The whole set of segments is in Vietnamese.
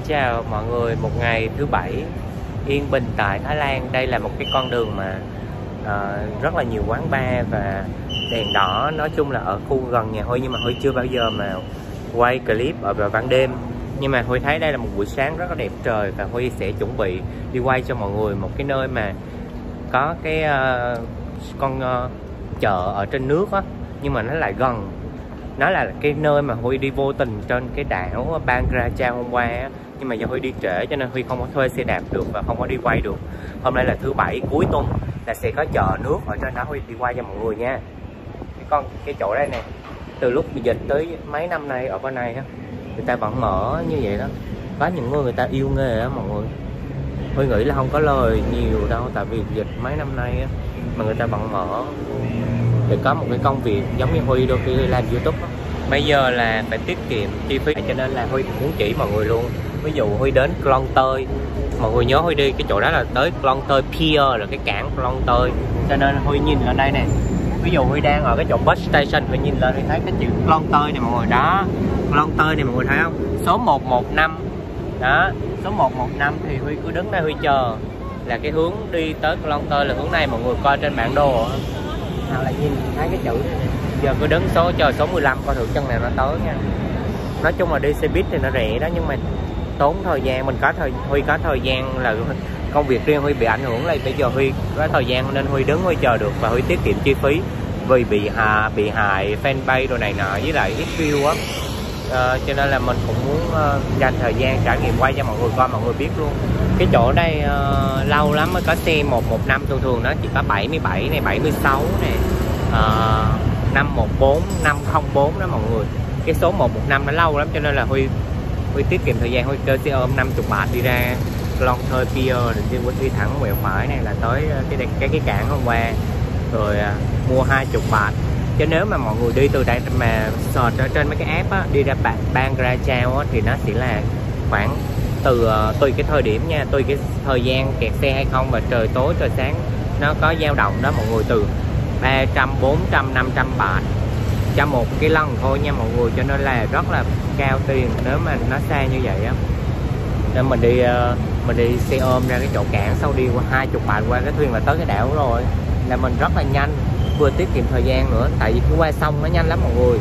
chào mọi người, một ngày thứ bảy yên bình tại Thái Lan. Đây là một cái con đường mà rất là nhiều quán bar và đèn đỏ. Nói chung là ở khu gần nhà Huy, nhưng mà Huy chưa bao giờ mà quay clip ở vào ban đêm. Nhưng mà Huy thấy đây là một buổi sáng rất là đẹp trời, và Huy sẽ chuẩn bị đi quay cho mọi người một cái nơi mà có cái chợ ở trên nước á, nhưng mà nó lại gần. Nó là cái nơi mà Huy đi vô tình trên cái đảo Bang Raja hôm qua á. Nhưng mà do Huy đi trễ cho nên Huy không có thuê xe đạp được và không có đi quay được. Hôm nay là thứ bảy cuối tuần, là sẽ có chợ nước ở trên đó, Huy đi quay cho mọi người nha. Cái chỗ đây nè, từ lúc dịch tới mấy năm nay ở bên này á, người ta vẫn mở như vậy đó. Có những người ta yêu nghề á mọi người. Huy nghĩ là không có lời nhiều đâu, tại vì dịch mấy năm nay á, mà người ta vẫn mở để có một cái công việc giống như Huy đôi khi làm YouTube đó. Bây giờ là phải tiết kiệm chi phí, cho nên là Huy muốn chỉ mọi người luôn. Ví dụ Huy đến Klon Toei, mọi người nhớ Huy đi cái chỗ đó là tới Klon Toei Pier, là cái cảng Klon Toei. Cho nên Huy nhìn lên đây nè, ví dụ Huy đang ở cái chỗ bus station, Huy nhìn lên Huy thấy cái chữ Klon Toei này mọi người đó. Klon Toei này mọi người thấy không? Số 115 đó, số 115 thì Huy cứ đứng đây Huy chờ, là cái hướng đi tới Klon Toei là hướng này, mọi người coi trên bản đồ hoặc là nhìn thấy cái chữ này. Giờ cứ đứng chờ số 15 coi thử chân nào nó tới nha. Nói chung là đi xe buýt thì nó rẻ đó, nhưng mà tốn thời gian. Huy có thời gian là công việc riêng Huy bị ảnh hưởng, là bây giờ Huy có thời gian nên Huy đứng Huy chờ được, và Huy tiết kiệm chi phí vì bị hại fanpage đồ này nọ với lại ít view á. Cho nên là mình cũng muốn dành thời gian trải nghiệm quay cho mọi người coi, mọi người biết luôn. Cái chỗ đây lâu lắm mới có xe 115, thường nó chỉ có 77 này, 76 này, 514, 504 đó mọi người. Cái số 115 nó lâu lắm, cho nên là Huy tiết kiệm thời gian. Huy kêu xe ôm 50 baht đi ra Klon Toei Pier, rồi đi thẳng quẹo phải này là tới cái cảng hôm qua, rồi mua 20 baht. Chứ nếu mà mọi người đi từ đây mà search ở trên mấy cái app á, đi ra Bang Raja á, thì nó sẽ là khoảng tùy cái thời điểm nha, tùy cái thời gian kẹt xe hay không, và trời tối trời sáng nó có dao động đó mọi người, từ 300, 400, 500 baht cho một cái lần thôi nha mọi người. Cho nên là rất là cao tiền nếu mà nó xa như vậy á. Nên mình đi xe ôm ra cái chỗ cảng, sau đi qua 20 baht qua cái thuyền là tới cái đảo rồi, là mình rất là nhanh, vừa tiết kiệm thời gian nữa, tại vì cứ qua sông nó nhanh lắm mọi người.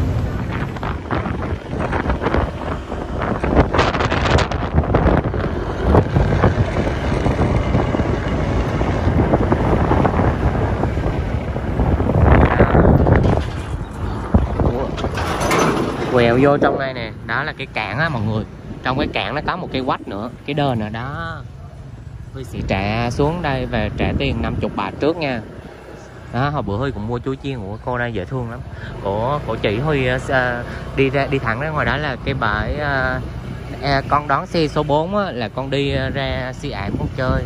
Quẹo vô trong đây nè, đó là cái cảng á mọi người. Trong cái cảng nó có một cái quách nữa, cái đền ở đó. Huy sẽ trả xuống đây và trả tiền 50 baht trước nha. Đó, hồi bữa Huy cũng mua chuối chiên của cô đây dễ thương lắm. Của chị Huy đi thẳng ra ngoài đó là cái bãi con đón xe số 4 á, là con đi ra Xi An con chơi.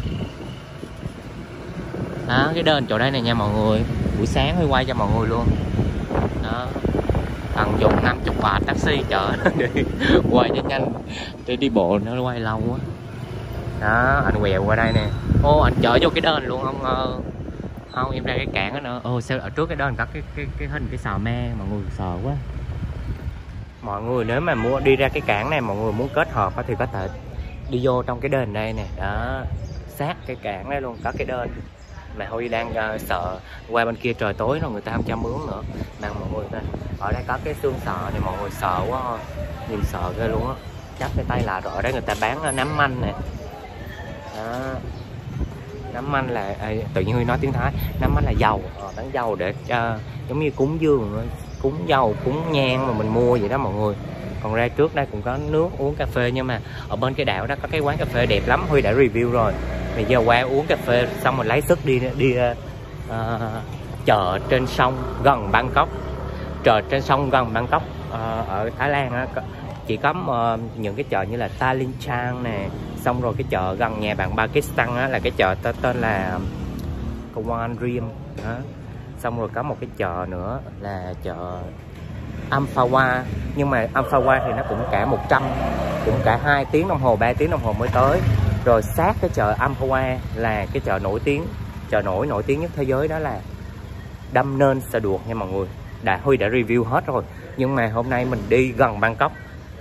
Đó, cái đền chỗ đây này nha mọi người. Buổi sáng Huy quay cho mọi người luôn. Đó, tận dụng 50 baht taxi chở để quay cho nhanh, để đi bộ nó quay lâu quá. Đó, anh quẹo qua đây nè. Ô, anh chở vô cái đền luôn không? Không, em ra cái cảng đó nữa. Ồ, sao ở trước cái đền có cái hình cái sò me, mọi người sợ quá. Mọi người nếu mà muốn đi ra cái cảng này, mọi người muốn kết hợp thì có thể đi vô trong cái đền đây nè. Đó, sát cái cảng đây luôn có cái đền. Mà Huy đang sợ qua bên kia trời tối rồi người ta không cho mướn nữa. Mà mọi người ta ở đây có cái xương sọ này, mọi người sợ quá, nhìn sợ ghê luôn á. Chắp cái tay lại. Rồi ở đây người ta bán nấm manh nè. Đó, nấm manh là tự nhiên Huy nói tiếng Thái, nấm manh là dầu, bán dầu để giống như cúng dường, cúng dầu, cúng nhang mà mình mua vậy đó mọi người. Còn ra trước đây cũng có nước uống cà phê, nhưng mà ở bên cái đảo đó có cái quán cà phê đẹp lắm, Huy đã review rồi. Bây giờ qua uống cà phê xong rồi lấy sức đi chợ trên sông gần Bangkok. Chợ trên sông gần Bangkok ở Thái Lan á, chỉ có những cái chợ như là Talichang nè, xong rồi cái chợ gần nhà bạn Pakistan á, là cái chợ tên là Kawan Riem đó. Xong rồi có một cái chợ nữa là chợ Amphawa, nhưng mà Amphawa thì nó cũng cả 2 tiếng đồng hồ, 3 tiếng đồng hồ mới tới. Rồi sát cái chợ Amphawa là cái chợ nổi tiếng, chợ nổi tiếng nhất thế giới, đó là Đâm Nên Sa Đuột nha mọi người. Huy đã review hết rồi, nhưng mà hôm nay mình đi gần Bangkok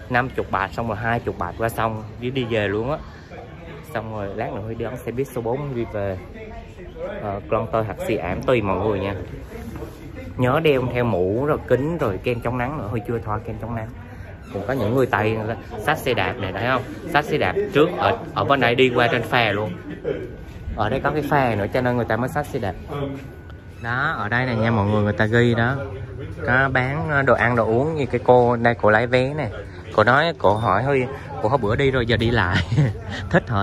50 bạt, xong rồi 20 bạt qua sông đi về luôn á. Xong rồi lát nữa Huy đi đón xe buýt số 4 đi về Klong Toi hoặc Siam tùy mọi người nha. Nhớ đeo theo mũ rồi kính rồi kem chống nắng nữa. Huy chưa thoa kem chống nắng. Cũng có những người Tây xách xe đạp này, thấy không? Xách xe đạp trước ở bên đây đi qua trên phà luôn. Ở đây có cái phà nữa cho nên người ta mới xách xe đạp. Đó, ở đây này nha mọi người, người ta ghi đó. Có bán đồ ăn đồ uống như cái cô đây, cô lấy vé nè. Cô nói, cô hỏi Huy, cô hôm bữa đi rồi giờ đi lại. thích họ.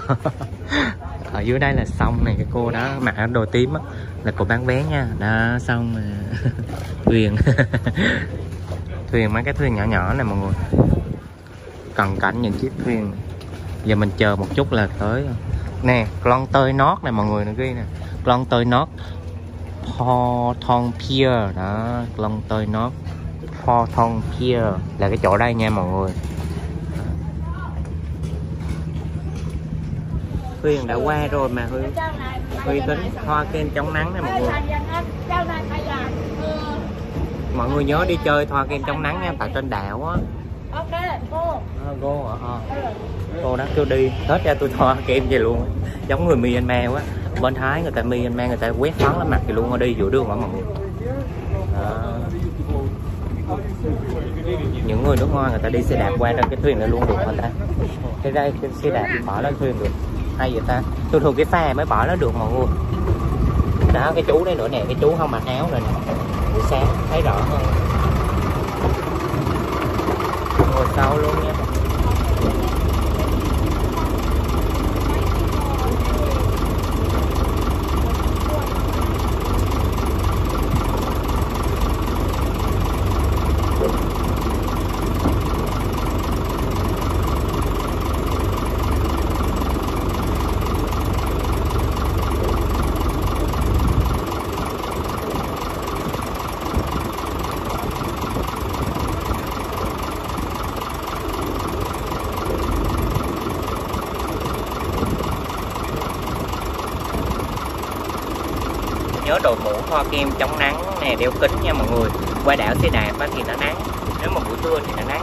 Ở dưới đây là sông này, cái cô đó mặc đồ tím á là cô bán vé nha. Đó, xong mà thuyền. Thuyền, mấy cái thuyền nhỏ nhỏ này mọi người. Cận cảnh những chiếc thuyền. Giờ mình chờ một chút là tới. Nè, Klong Toi North này mọi người, nó ghi nè. Klong Toi North Po Thong Pier đó, Klong Toi North Po Thong Pier là cái chỗ đây nha mọi người. Huyền đã qua rồi mà Huy tính thoa kem chống nắng này mọi người. Mọi người nhớ đi chơi thoa kem chống nắng nha, tại trên đảo á. Cô hả? Cô đó kêu đi, hết ra tôi thoa kem về luôn, giống người Myanmar quá. Bên Thái người ta Myanmar người ta quét phấn lên mặt thì luôn, ở đi giữa đường hả mọi người. Đó. Những người nước ngoài người ta đi xe đạp qua trên cái thuyền này luôn được hả ta? Cái đây cái xe đạp bỏ lên thuyền được, hay vậy ta? Thường thường cái phà mới bỏ lên được mọi người. Đó, cái chú đây nữa nè, cái chú không mặc áo rồi nè, buổi sáng thấy rõ hơn. Ngồi sau luôn nha. Nhớ đội mũ, thoa kem chống nắng nè, đeo kính nha mọi người. Qua đảo xe đạp thì nó nắng, nếu mà buổi trưa thì nó nắng.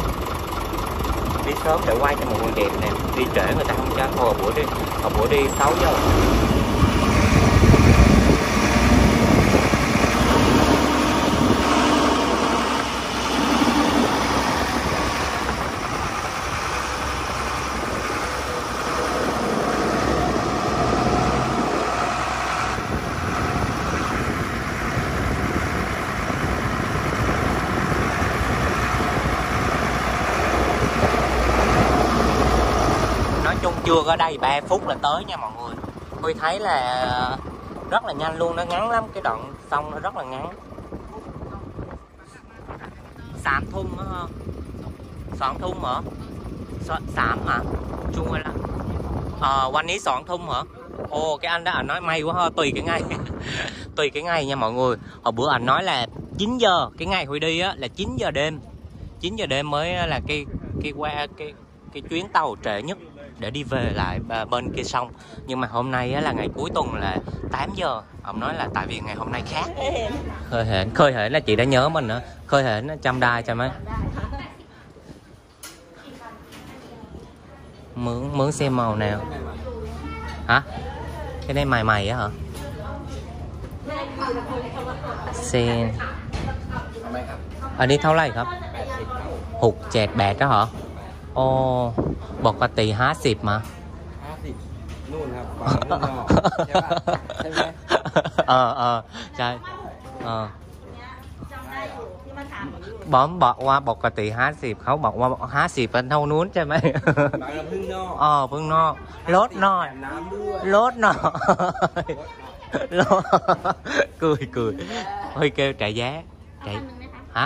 Đi sớm để quay cho mọi người đẹp nè, đi trễ người ta không cho. Hồi bữa đi 6 giờ. Chưa có đây 3 phút là tới nha mọi người. Huy thấy là rất là nhanh luôn, nó ngắn lắm, cái đoạn sông nó rất là ngắn. Sám thung đó hả? Soạn thung hả? Sám hả? Chung ơi là quanh ý soạn thung hả? Ồ, cái anh đó anh nói may quá ha, tùy cái ngày. Tùy cái ngày nha mọi người. Hồi bữa anh nói là 9 giờ, cái ngày Huy đi á là 9 giờ đêm. 9 giờ đêm mới là cái chuyến tàu trễ nhất để đi về lại bên kia sông. Nhưng mà hôm nay á, là ngày cuối tuần là 8 giờ. Ông nói là tại vì ngày hôm nay khác. Khơi hển là chị đã nhớ mình nữa. Khơi hển trăm đai cho mấy. Mướn xe màu nào? Hả? Cái này mày á hả? Xe đi tháo lấyครับ Hụt chẹt bẹt đó hả? Ồ,ปกติ50มา50นู่นครับฝั่งนู้นใช่ป่ะใช่ไหมใช่บอมบอกว่าปกติ50เขาบอกว่า50เป็นเท่านู้นใช่ไหมพึ่งนอกพึ่งนอกลดหน่อยลดหน่อยcười Huy kêu trả giá hả?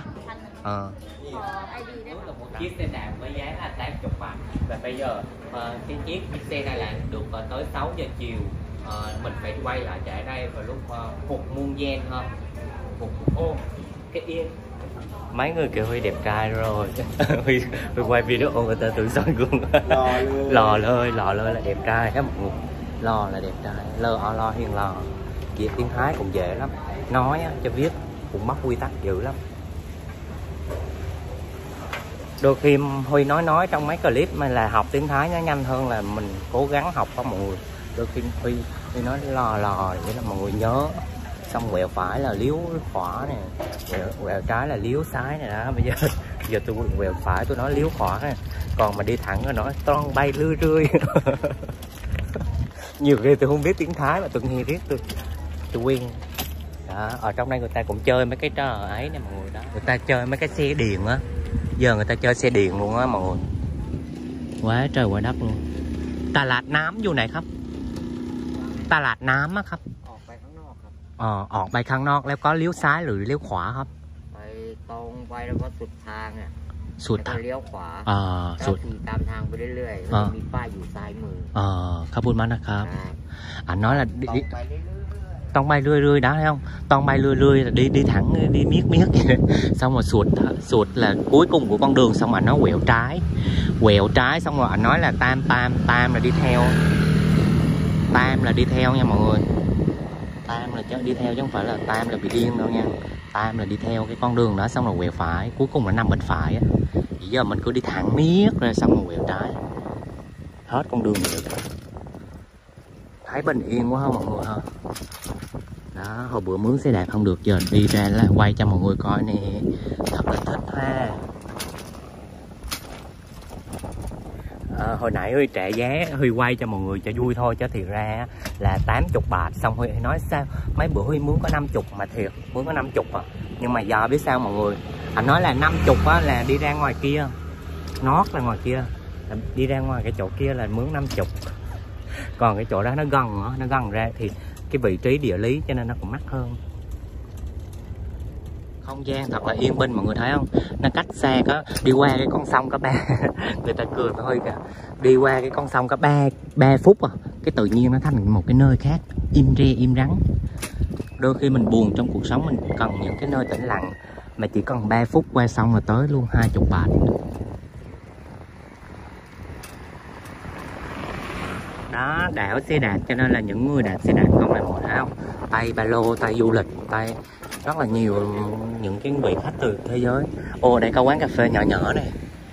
Chiếc xe đạp với giá là 80 bạc. Và bây giờ cái chiếc xe này là được tới 6 giờ chiều. Mình phải quay lại trả đây vào lúc Phục Muôn Gen ha. Ô, cái yên. Mấy người kêu Huy đẹp trai rồi. Huy quay video người ta tưởng soi gương. Lò lơi là đẹp trai á. Lò là đẹp trai, lo hiền lò. Việc tiếng Thái cũng dễ lắm. Nói á, cho viết cũng mắc quy tắc dữ lắm. Đôi khi Huy nói trong mấy clip mà là học tiếng Thái nó nhanh hơn là mình cố gắng học đó mọi người. Đôi khi Huy nói lò vậy là mọi người nhớ. Xong quẹo phải là liếu khỏa nè, quẹo trái là liếu trái này đó. Bây giờ tôi quẹo phải tôi nói liếu khỏa nè, còn mà đi thẳng rồi nói toan bay lươi rươi. Nhiều khi tôi không biết tiếng Thái mà tôi nghe riết tôi quen. Đó, ở trong đây người ta cũng chơi mấy cái trò ấy nè mọi người đó. Người ta chơi mấy cái xe điện á. Giờ người ta chơi xe điện luôn á mọi người. Quá trời quá đất luôn. ตลาดน้ำอยู่ไหนครับ ตลาดน้ำอะครับออกไปข้างนอกครับออกไปข้างนอกแล้วก็เลี้ยวซ้ายหรือเลี้ยวขวาครับไปตรงไปแล้วก็สุดทางเนี่ยสุดแล้วก็เลี้ยวขวาสุดขี่ตามทางไปเรื่อยๆแล้วมีป้ายอยู่ซ้ายมือขอบคุณมากนะครับครับ Anh nói là ตรงไปเรื่อย tông bay lươi đã thấy không, tông bay lươi là đi thẳng đi miết xong rồi sụt là cuối cùng của con đường, xong rồi nó quẹo trái xong rồi anh nói là tam là đi theo nha mọi người. Tam là đi theo chứ không phải là tam là bị điên đâu nha. Tam là đi theo cái con đường đó xong rồi quẹo phải, cuối cùng là nằm bên phải á. Bây giờ mình cứ đi thẳng miết rồi xong rồi quẹo trái hết con đường này được. Thấy bình yên quá ha mọi người ha. Đó, hồi bữa mướn xe đạp không được, giờ đi ra là quay cho mọi người coi nè, thật là thích ha. Hồi nãy Huy trả giá, Huy quay cho mọi người cho vui thôi, chứ thiệt ra là 80 bạc. Xong Huy nói sao mấy bữa Huy mướn có 50, mà thiệt mướn có 50 à. Nhưng mà giờ biết sao mọi người, anh nói là 50 á, là đi ra ngoài kia, nót là ngoài kia, đi ra ngoài cái chỗ kia là mướn 50. Còn cái chỗ đó nó gần ra thì cái vị trí địa lý cho nên nó cũng mắc hơn. Không gian thật là yên bình mọi người thấy không, nó cách xa có đi qua cái con sông có 3 người ta cười thôi kìa, đi qua cái con sông có 3 phút à, cái tự nhiên nó thành một cái nơi khác im re im rắn. Đôi khi mình buồn trong cuộc sống mình cần những cái nơi tĩnh lặng, mà chỉ cần 3 phút qua sông là tới luôn 20 bạc. Đó, đảo xe đạp cho nên là những người đạp xe đạp không là một thấy không, tay ba lô, tay du lịch, tay rất là nhiều những cái vị khách từ thế giới. Ồ, đây có quán cà phê nhỏ nhỏ này,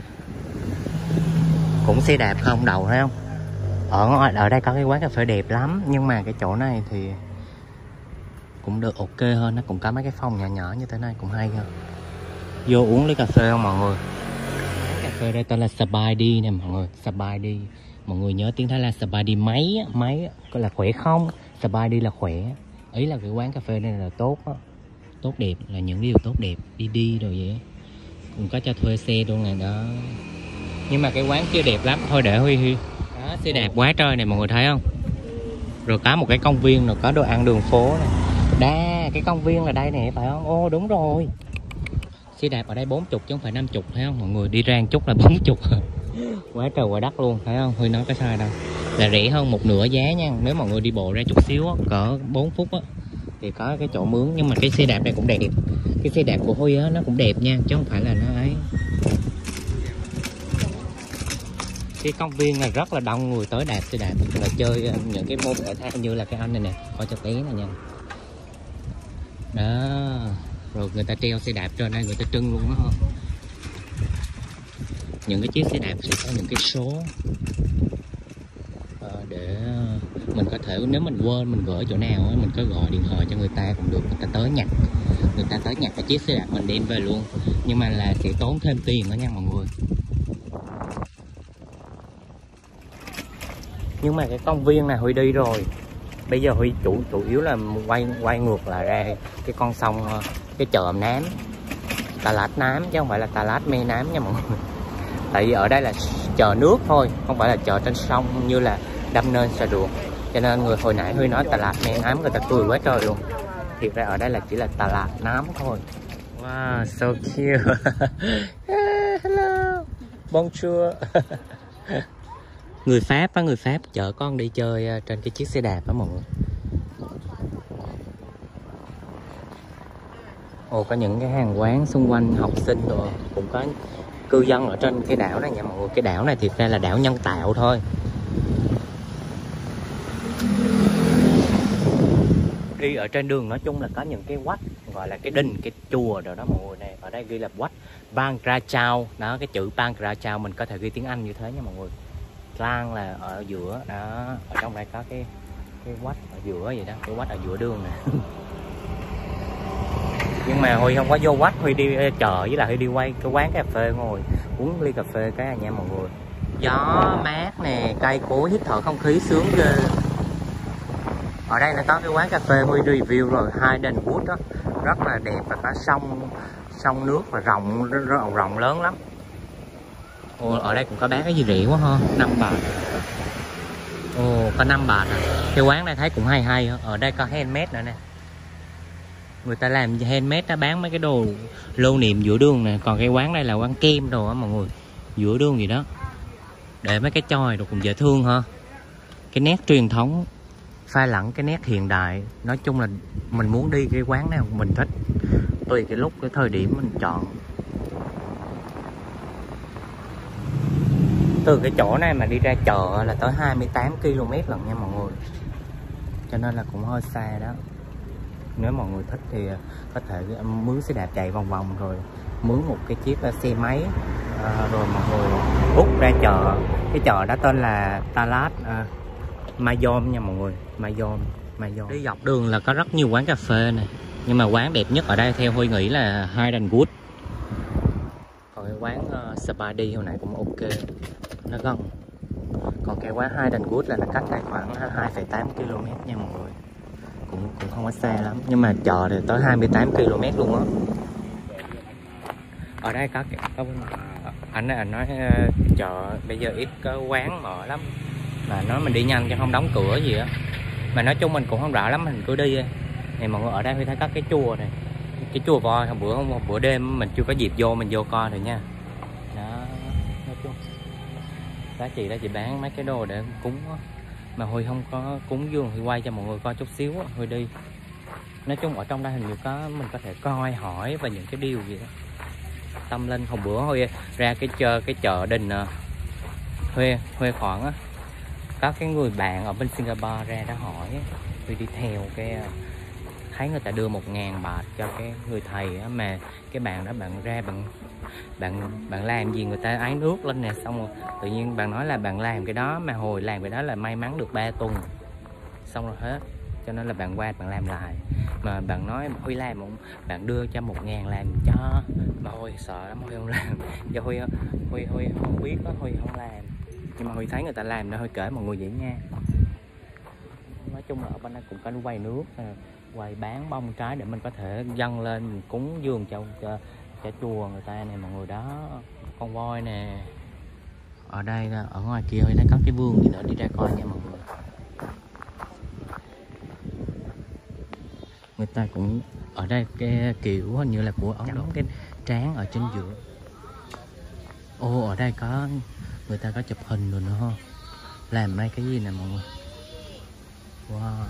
cũng xe đạp không đầu thấy không. Ở đây có cái quán cà phê đẹp lắm, nhưng mà cái chỗ này thì cũng được ok hơn, nó cũng có mấy cái phòng nhỏ nhỏ như thế này cũng hay hơn. Vô uống ly cà phê không mọi người. Cà phê đây tên là Sabai nè mọi người, Sabai. Mọi người nhớ tiếng Thái là Sabai máy có là khỏe không, Sabai là khỏe. Ý là cái quán cà phê này là tốt đó. Tốt đẹp là những điều tốt đẹp, đi rồi vậy. Cũng có cho thuê xe luôn này đó. Nhưng mà cái quán kia đẹp lắm, thôi để Huy. Đó, xe đạp quá trời này mọi người thấy không. Rồi có một cái công viên, rồi có đồ ăn đường phố này. Đa, cái công viên là đây nè phải không? Ô đúng rồi. Xe đạp ở đây 40 chứ không phải 50 thấy không mọi người, đi ra một chút là 40. Quá trời quá đất luôn thấy không, Huy nói có sai đâu, là rẻ hơn một nửa giá nha. Nếu mọi người đi bộ ra chút xíu á, cỡ 4 phút á thì có cái chỗ mướn. Nhưng mà cái xe đạp này cũng đẹp, cái xe đạp của Huy á nó cũng đẹp nha, chứ không phải là nó ấy. Cái công viên này rất là đông người tới đạp xe đạp, là chơi những cái môn thể thao như là cái anh này nè, coi cho té này nha. Đó, rồi người ta treo xe đạp trên đây, người ta trưng luôn đó. Những cái chiếc xe đạp sẽ có những cái số để mình có thể, nếu mình quên mình gửi chỗ nào mình có gọi điện thoại cho người ta cũng được, người ta tới nhặt, cái chiếc xe đạp mình đem về luôn, nhưng mà là sẽ tốn thêm tiền đó nha mọi người. Nhưng mà cái công viên này Huy đi rồi, bây giờ Huy chủ yếu là quay ngược lại ra cái con sông, cái chợ Nám, Tà Lát Nám chứ không phải là Tà Lát Mê Nám nha mọi người. Tại vì ở đây là chợ nước thôi, không phải là chợ trên sông như là Đam Nên Sà Ruột. Cho nên người hồi nãy Huy nói Tà Lạt Mê Nám, người ta cười quá trời luôn. Thiệt ra ở đây là chỉ là Tà Lạt Nám thôi. Wow, so cute. Hello, bonjour. Người Pháp chở con đi chơi trên cái chiếc xe đạp đó mọi người. Ồ, có những cái hàng quán xung quanh, học sinh rồi cũng có cư dân ở trên cái đảo này nha mọi người. Cái đảo này thiệt ra là đảo nhân tạo thôi. Đi ở trên đường nói chung là có những cái quách, gọi là cái đình, cái chùa rồi đó mọi người này. Ở đây ghi là quách, Bang Ra Chao đó, cái chữ Bang Ra Chao mình có thể ghi tiếng Anh như thế nha mọi người. Klang là ở giữa đó, ở trong đây có cái quách ở giữa vậy đó, cái quách ở giữa đường nè. Nhưng mà Huy không có vô quách, Huy đi chợ với lại Huy đi quay cái quán cà phê ngồi uống ly cà phê cái nha mọi người. Gió mát nè, cây cối, hít thở không khí sướng ghê. Ở đây nó có cái quán cà phê Huy review rồi, Hidden Wood đó, rất là đẹp và có sông nước và rộng lớn lắm. Ồ, ở đây cũng có bán cái gì rẻ quá ha, 5 bạc. Ồ, có 5 bạc à. Cái quán này thấy cũng hay. Ở đây có handmade nữa nè. Người ta làm handmade đã bán mấy cái đồ lưu niệm giữa đường nè. Còn cái quán này là quán kem đồ á mọi người, giữa đường gì đó. Để mấy cái choi đồ cũng dễ thương ha. Cái nét truyền thống pha lẫn cái nét hiện đại. Nói chung là mình muốn đi cái quán nào mình thích, tùy cái lúc cái thời điểm mình chọn. Từ cái chỗ này mà đi ra chợ là tới 28 km lần nha mọi người, cho nên là cũng hơi xa đó. Nếu mọi người thích thì có thể mướn xe đạp chạy vòng vòng, rồi mướn một cái chiếc xe máy, rồi mọi người hút ra chợ. Cái chợ đó tên là Talat Mayom nha mọi người, Mayom. Đi dọc đường là có rất nhiều quán cà phê này, nhưng mà quán đẹp nhất ở đây theo Huy nghĩ là Hidden Wood. Còn cái quán Spady hồi nãy cũng ok, nó gần. Còn cái quán Hidden Wood là nó cách đây khoảng 2,8 km nha mọi người, cũng không có xa lắm, nhưng mà chợ thì tới 28 km luôn á. Ở đây có anh nói chợ bây giờ ít có quán mở lắm, mà nói mình đi nhanh cho không đóng cửa gì á. Mà nói chung mình cũng không rõ lắm, mình cứ đi này mọi người. Ở đây Huy thấy có cái chùa này, cái chùa voi. Hôm bữa đêm mình chưa có dịp vô, mình vô coi rồi nha. Đó, nói chung giá trị đó, chị bán mấy cái đồ để cúng á. Mà Huy không có cúng dường, Huy quay cho mọi người coi chút xíu á, Huy đi. Nói chung ở trong đây hình như có, mình có thể coi hỏi và những cái điều gì đó tâm linh. Hôm bữa Huy ra cái chợ đình Huê Khoản á, có cái người bạn ở bên Singapore ra đó hỏi, Huy đi theo cái thấy người ta đưa 1.000 baht cho cái người thầy á, mà cái bạn đó bạn ra bạn làm gì người ta ái nước lên nè, xong rồi tự nhiên bạn nói là bạn làm cái đó, mà hồi làm cái đó là may mắn được 3 tuần xong rồi hết, cho nên là bạn qua bạn làm lại. Mà bạn nói Huy làm không, bạn đưa cho 1.000 làm cho, mà Huy sợ lắm, Huy không làm. Do Huy không biết đó, Huy không làm, nhưng mà Huy thấy người ta làm nên Huy kể mọi người vậy nha. Nói chung là ở bên đây cũng có quay nước, quay bán bông trái để mình có thể dâng lên mình cúng dường cho chùa người ta này mọi người. Đó, con voi nè. Ở đây ở ngoài kia Huy thấy có cái vườn gì nữa, đi ra coi nha mọi người. Người ta cũng ở đây cái kiểu hình như là của Ấn Độ, cái trán ở trên giữa. Ô, ở đây có người ta có chụp hình rồi nữa ha. Làm mấy cái gì nè mọi người. Wow.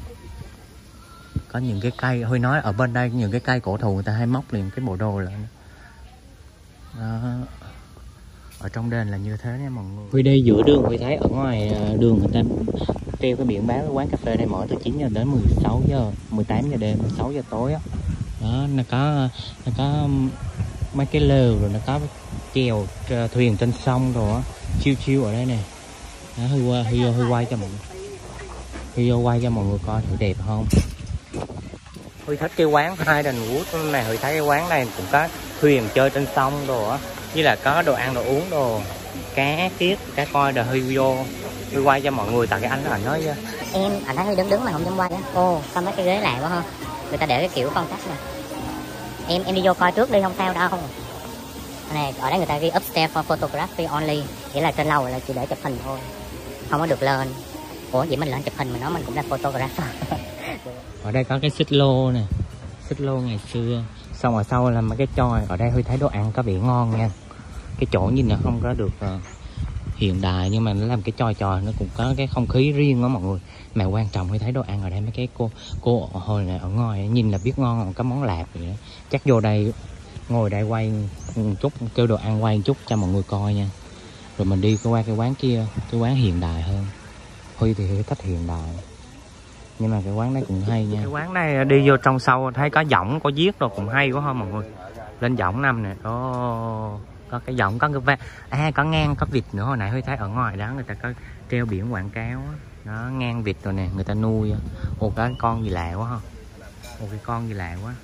Có những cái cây, Huy nói ở bên đây những cái cây cổ thụ người ta hay móc liền cái bộ đồ lại. Đó. Ở trong đền là như thế nha mọi người. Huy đi giữa đường, Huy thấy ở ngoài đường người ta treo cái biển báo cái quán cà phê này mở từ 9 giờ đến 16 giờ, 18 giờ đêm, 6 giờ tối á. Đó, nó có mấy cái lều, rồi nó có chèo thuyền trên sông rồi á, chiêu ở đây nè. Đó, Huy quay cho mọi người. Huy quay cho mọi người coi thử đẹp không. Huy thích cái quán Hidden Wood này, Huy thấy cái quán này cũng có thuyền chơi trên sông đồ á, với là có đồ ăn đồ uống đồ, cá kiết, cá coi đồ. Huy quay cho mọi người, tại cái anh đó anh nói chứ anh thấy Huy đứng mà không dám quay á. Ô, sao mấy cái ghế lạ quá ha, người ta để cái kiểu phong cách nè. Em đi vô coi trước đi, không sao đâu. Này, ở đây người ta ghi upstairs for photography only, nghĩa là trên lầu là chỉ để chụp hình thôi, không có được lên. Ủa vậy mình lên chụp hình mình nói mình cũng là photographer. Ở đây có cái xích lô nè, xích lô ngày xưa. Xong ở sau là mấy cái choi. Ở đây Huy thấy đồ ăn có vẻ ngon nha. Cái chỗ nhìn nó không có được hiện đại, nhưng mà nó làm cái choi nó cũng có cái không khí riêng đó mọi người. Mà quan trọng Huy thấy đồ ăn ở đây, mấy cái cô hồi này ở ngoài nhìn là biết ngon, có món lạp vậy đó. Chắc vô đây ngồi đây quay một chút, kêu đồ ăn quay một chút cho mọi người coi nha. Rồi mình đi qua cái quán kia, cái quán hiện đại hơn. Huy thì Huy thích hiện đại, nhưng mà cái quán này cũng hay nha. Cái quán này đi vô trong sâu thấy có giọng có viết rồi cũng hay quá ha mọi người. Lên võng năm nè. Ồ, có cái võng, có cái có ngang, có vịt nữa. Hồi nãy Huy thấy ở ngoài đó người ta có treo biển quảng cáo đó. Đó, ngang vịt rồi nè, người ta nuôi. Ồ, cái con gì lạ quá ha. Ồ, cái con gì lạ quá.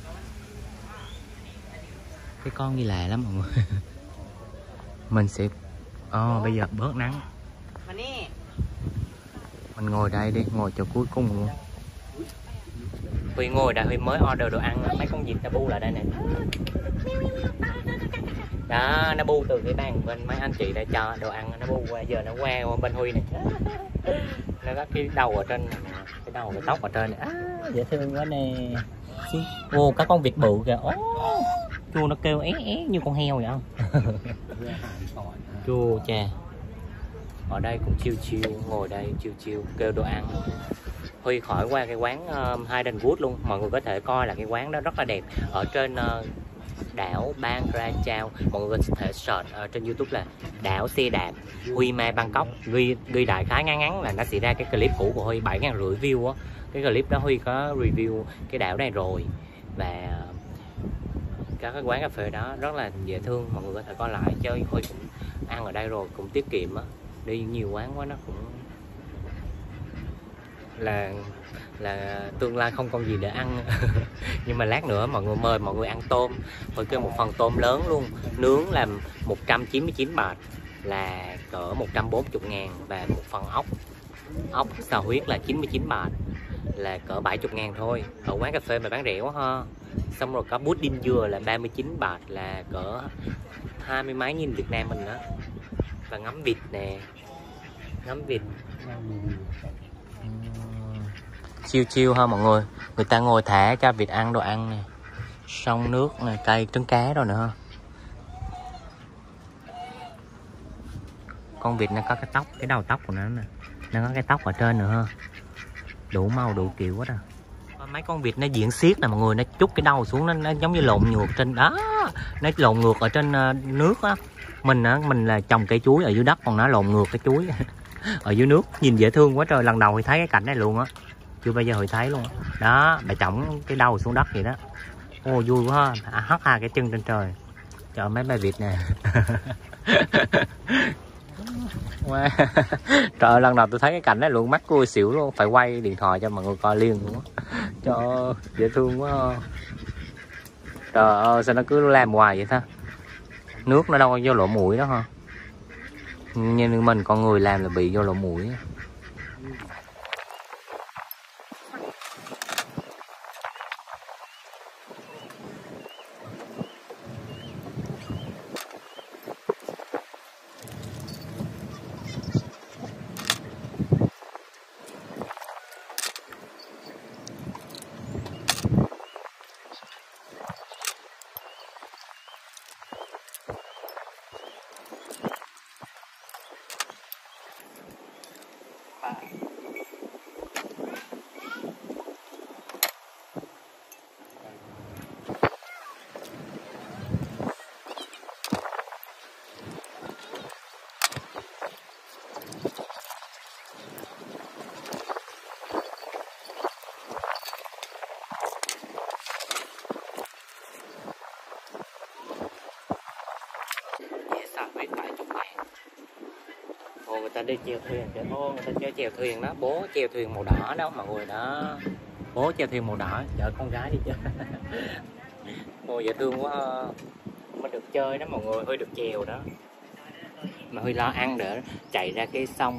Cái con gì lạ lắm mọi người. Mình sẽ bây giờ bớt nắng. Mình ngồi đây đi, ngồi chỗ cuối cùng luôn. Huy ngồi đây, Huy mới order đồ ăn. Mấy con vịt nó bu lại đây nè. Đó, nó bu từ cái bàn bên mấy anh chị đã cho đồ ăn, nó bu qua, giờ nó qua bên Huy nè. Nó có cái đầu ở trên này, cái đầu, cái tóc ở trên này. Dễ thương quá nè. Ô, các con vịt bự kìa. Chu nó kêu é é như con heo vậy không? Chu cha. Ở đây cũng chill chill, ngồi đây chill chill kêu đồ ăn. Huy khỏi qua cái quán Haydenwood luôn. Mọi người có thể coi là cái quán đó rất là đẹp. Ở trên đảo Bang Ra Chao. Mọi người có thể search ở trên YouTube là đảo xe đạp Huy Mai Bangkok. Ghi đại khái ngắn là nó sẽ ra cái clip cũ của Huy 7.500 view á. Cái clip đó Huy có review cái đảo này rồi. Và các cái quán cà phê đó rất là dễ thương, mọi người có thể coi lại. Chơi Huy cũng ăn ở đây rồi, cũng tiết kiệm á. Đi nhiều quán quá nó cũng là tương lai không còn gì để ăn. Nhưng mà lát nữa mọi người mời mọi người ăn tôm. Huy kêu một phần tôm lớn luôn, nướng làm 199 baht là cỡ 140.000. Và một phần ốc xào huyết là 99 baht là cỡ 70.000 thôi. Ở quán cà phê mà bán rẻ quá ha. Xong rồi có bút đinh dừa là 39 baht là cỡ 20 mấy nghìn Việt Nam mình đó. Và ngắm vịt nè, ngắm vịt chiêu chiêu ha mọi người. Người ta ngồi thả cho vịt ăn đồ ăn nè, sông nước nè, cây trứng cá rồi nữa. Con vịt nó có cái tóc, cái đầu tóc của nó nè, nó có cái tóc ở trên nữa ha. Đủ màu đủ kiểu quá à. Mấy con vịt nó diễn xiết nè mọi người, nó trút cái đầu xuống, nó giống như lộn ngược trên đó, nó lộn ngược ở trên nước á. Mình là trồng cây chuối ở dưới đất, còn nó lộn ngược cái chuối ở dưới nước, nhìn dễ thương quá trời. Lần đầu thì thấy cái cảnh này luôn á, chưa bao giờ hồi thấy luôn á. Đó, bà chổng cái đầu xuống đất vậy đó. Ô vui quá ha, hất hai cái chân trên trời. Trời, mấy bà vịt nè. Wow. Trời, lần nào tôi thấy cái cảnh này luôn, mắt tôi xỉu luôn, phải quay điện thoại cho mọi người coi liền luôn á. Trời ơi, dễ thương quá. Trời ơi, sao nó cứ làm hoài vậy ta? Nước nó đâu có vô lỗ mũi đó ha. Như mình con người làm là bị vô lỗ mũi. Người ta đi chèo thuyền kìa, người ta chơi chèo thuyền đó, bố chèo thuyền màu đỏ đó mọi người đó. Bố chèo thuyền màu đỏ, chở con gái đi chơi. Ôi dễ thương quá. Mình được chơi đó mọi người, Huy được chèo đó. Mà Huy lo ăn để chạy ra cái sông,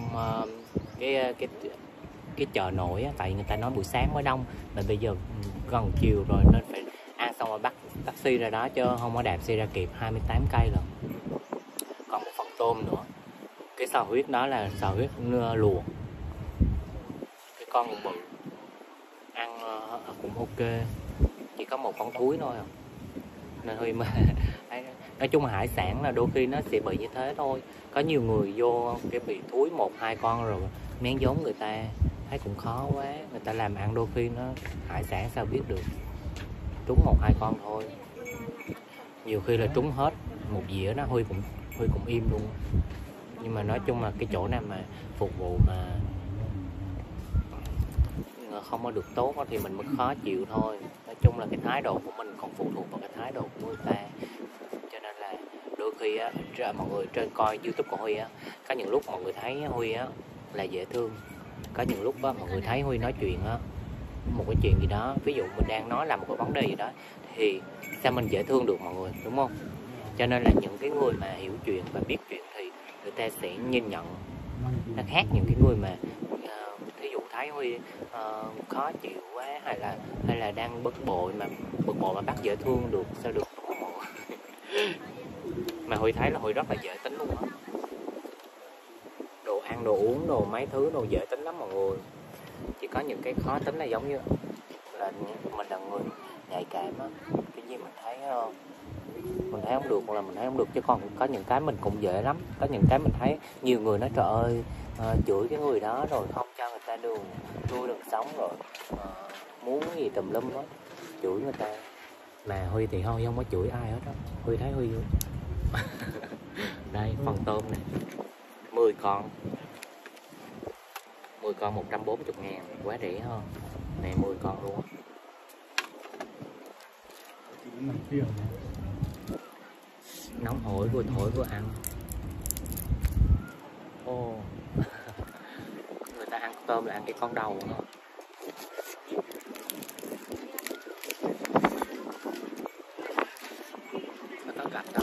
cái chợ nổi á, tại người ta nói buổi sáng mới đông, mà bây giờ gần chiều rồi nên phải ăn xong rồi bắt taxi ra đó chứ không có đạp xe ra kịp, 28 cây rồi. Còn một phần tôm nữa. Cái sò huyết đó là sò huyết luộc, cái con cũng bự, ăn cũng ok, chỉ có một con thúi thôi à. Nên Huy mà nói chung là hải sản là đôi khi nó sẽ bị như thế thôi. Có nhiều người vô cái bị thúi 1-2 con rồi mén giống người ta thấy cũng khó quá, người ta làm ăn đôi khi nó hải sản sao biết được, trúng 1-2 con thôi, nhiều khi là trúng hết một dĩa đó. Huy cũng im luôn. Nhưng mà nói chung là cái chỗ nào mà phục vụ mà không có được tốt thì mình mới khó chịu thôi. Nói chung là cái thái độ của mình còn phụ thuộc vào cái thái độ của người ta. Cho nên là đôi khi á, mọi người trên coi YouTube của Huy á, có những lúc mọi người thấy Huy á là dễ thương, có những lúc á mọi người thấy Huy nói chuyện á một cái chuyện gì đó, ví dụ mình đang nói là một cái vấn đề gì đó thì sao mình dễ thương được mọi người, đúng không? Cho nên là những cái người mà hiểu chuyện và biết chuyện thì người ta sẽ nhìn nhận nó khác những cái người mà thí dụ thấy Huy khó chịu quá hay là đang bực bội mà bắt dễ thương được, sao được, đúng không mọi người? Mà Huy thấy là Huy rất là dễ tính luôn á, đồ ăn đồ uống đồ mấy thứ đồ dễ tính lắm mọi người. Chỉ có những cái khó tính là giống như là mình là người nhạy cảm á, cái gì mình thấy không được là mình thấy không được, chứ còn có những cái mình cũng dễ lắm. Có những cái mình thấy nhiều người nói trời ơi chửi cái người đó rồi không cho người ta đường nuôi đường sống rồi muốn gì tùm lum đó, chửi người ta. Mà Huy thì không có chửi ai hết đó. Huy thấy Huy đây phần tôm này 10 con 140.000, quá rẻ hơn này, 10 con luôn á. Nóng hổi vừa thổi vừa ăn. Ô người ta ăn tôm là ăn cái con đầu nữa. Có gạch đó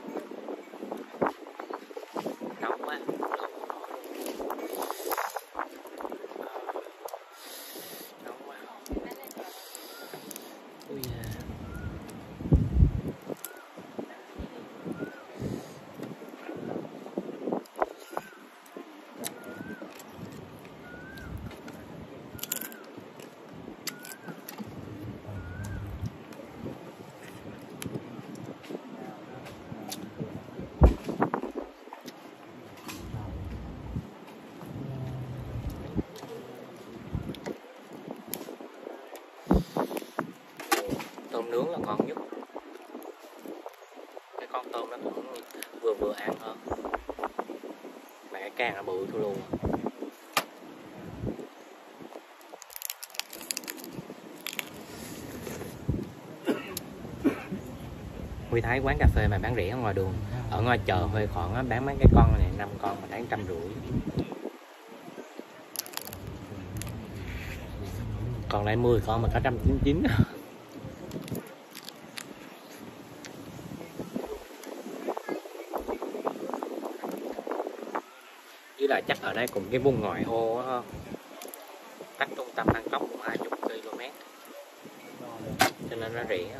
nóng quá. Tôm nướng là ngon nhất. Cái con tôm nó cũng vừa ăn hơn. Mà cái càng là bự thôi luôn. Huy thấy quán cà phê mà bán rẻ ở ngoài đường, ở ngoài chợ Huy khoảng bán mấy cái con này 5 con mà bán 150. Còn lại 10 con mà có 199. Với lại chắc ở đây cùng cái vùng ngoại ô á, cách trung tâm Bangkok cũng 20 km, cho nên nó rẻ.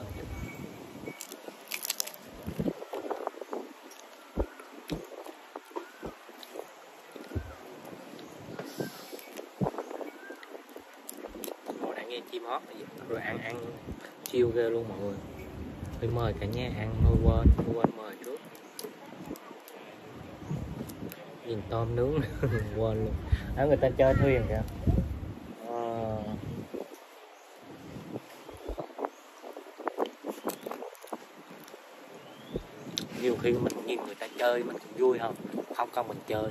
Ngồi đã nghe chim hót rồi ăn chiêu ghê luôn mọi người. Tôi mời cả nhà ăn quên mời trước. Nhìn tôm nướng quên luôn. Đó người ta chơi thuyền kìa. Nhiều khi mình nhìn người ta chơi mình cũng vui không cần mình chơi.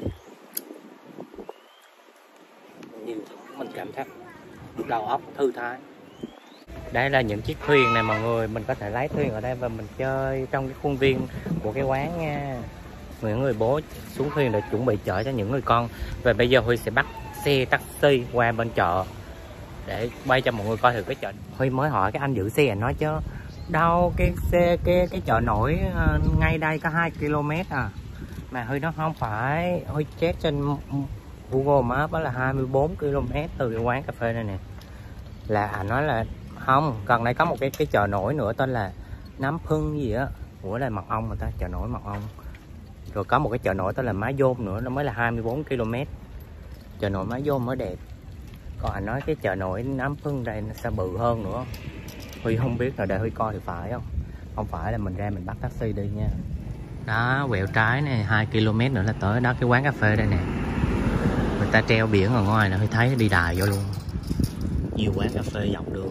Nhìn mình cảm thấy đầu óc thư thái. Đây là những chiếc thuyền này mọi người, mình có thể lái thuyền ở đây và mình chơi trong cái khuôn viên của cái quán nha. Những người bố xuống thuyền để chuẩn bị chở cho những người con. Và bây giờ Huy sẽ bắt xe taxi qua bên chợ để quay cho mọi người coi thử cái chợ. Huy mới hỏi cái anh giữ xe nói chứ đâu cái xe cái chợ nổi ngay đây có 2 km à. Mà Huy nói không phải, Huy check trên Google Maps đó là 24 km từ cái quán cà phê này nè. Là anh nói là không, gần đây có một cái chợ nổi nữa tên là Nấm Phưng gì á, của là mật ong người ta, chợ nổi mật ong. Rồi có một cái chợ nổi tên là Má Dôm nữa, nó mới là 24 km. Chợ nổi Má Dôm mới đẹp. Còn anh nói cái chợ nổi Nấm Phưng đây nó sẽ bự hơn nữa. Huy không biết, rồi để Huy coi thì phải không. Không phải là mình ra mình bắt taxi đi nha. Đó, quẹo trái này 2 km nữa là tới đó cái quán cà phê đây nè. Người ta treo biển ở ngoài là Huy thấy đi đài vô luôn. Nhiều quán cà phê dọc đường.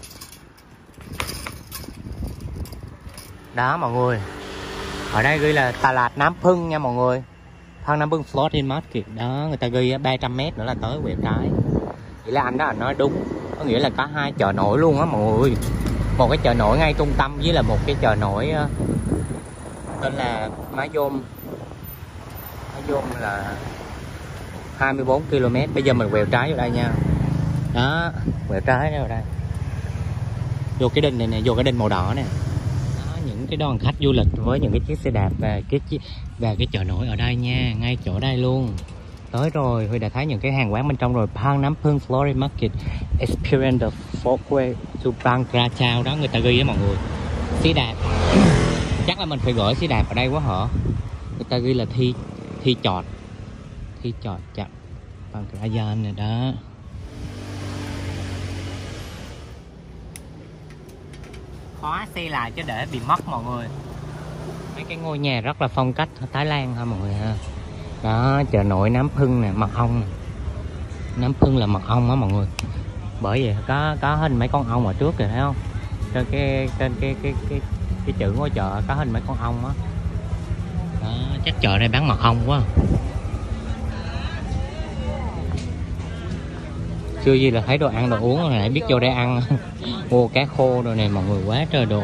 Đó mọi người, ở đây ghi là Tà Lạt Nam Phưng nha mọi người. Thang Nam Phưng Floating Market. Đó, người ta ghi 300 m nữa là tới quẹo trái. Vậy là anh đó anh nói đúng, có nghĩa là có 2 chợ nổi luôn á mọi người. một cái chợ nổi ngay trung tâm với là một cái chợ nổi tên là Má Dôm. Má Dôm là 24 km. Bây giờ mình quẹo trái vào đây nha. Đó, quẹo trái vào đây. Vô cái đinh này nè, vô cái đinh màu đỏ nè. Đó, những cái đoàn khách du lịch với những cái chiếc xe đạp và cái chợ nổi ở đây nha, ngay chỗ đây luôn. Tới rồi, Huy đã thấy những cái hàng quán bên trong rồi. Phang Nam Phung Florida Market Experience the Folkway to Bang Kra Chao đó, người ta ghi đó mọi người. Xe đạp. Chắc là mình phải gửi xe đạp ở đây quá hả? Người ta ghi là thi chọt chậm Bang Kra Gian này đó. Khóa xe lại chứ để bị mất mọi người. Mấy cái ngôi nhà rất là phong cách Thái Lan ha mọi người ha. Đó, chợ nổi Nam Phung nè, mật ong nè. Nam Phung là mật ong á mọi người. Bởi vì có hình mấy con ong ở trước kìa thấy không? Trên cái chữ ngôi chợ có hình mấy con ong á. Đó, chắc chợ này bán mật ong quá. Chưa gì là thấy đồ ăn đồ uống rồi nãy biết vô đây ăn. Mua cá khô rồi nè mọi người, quá trời đồ.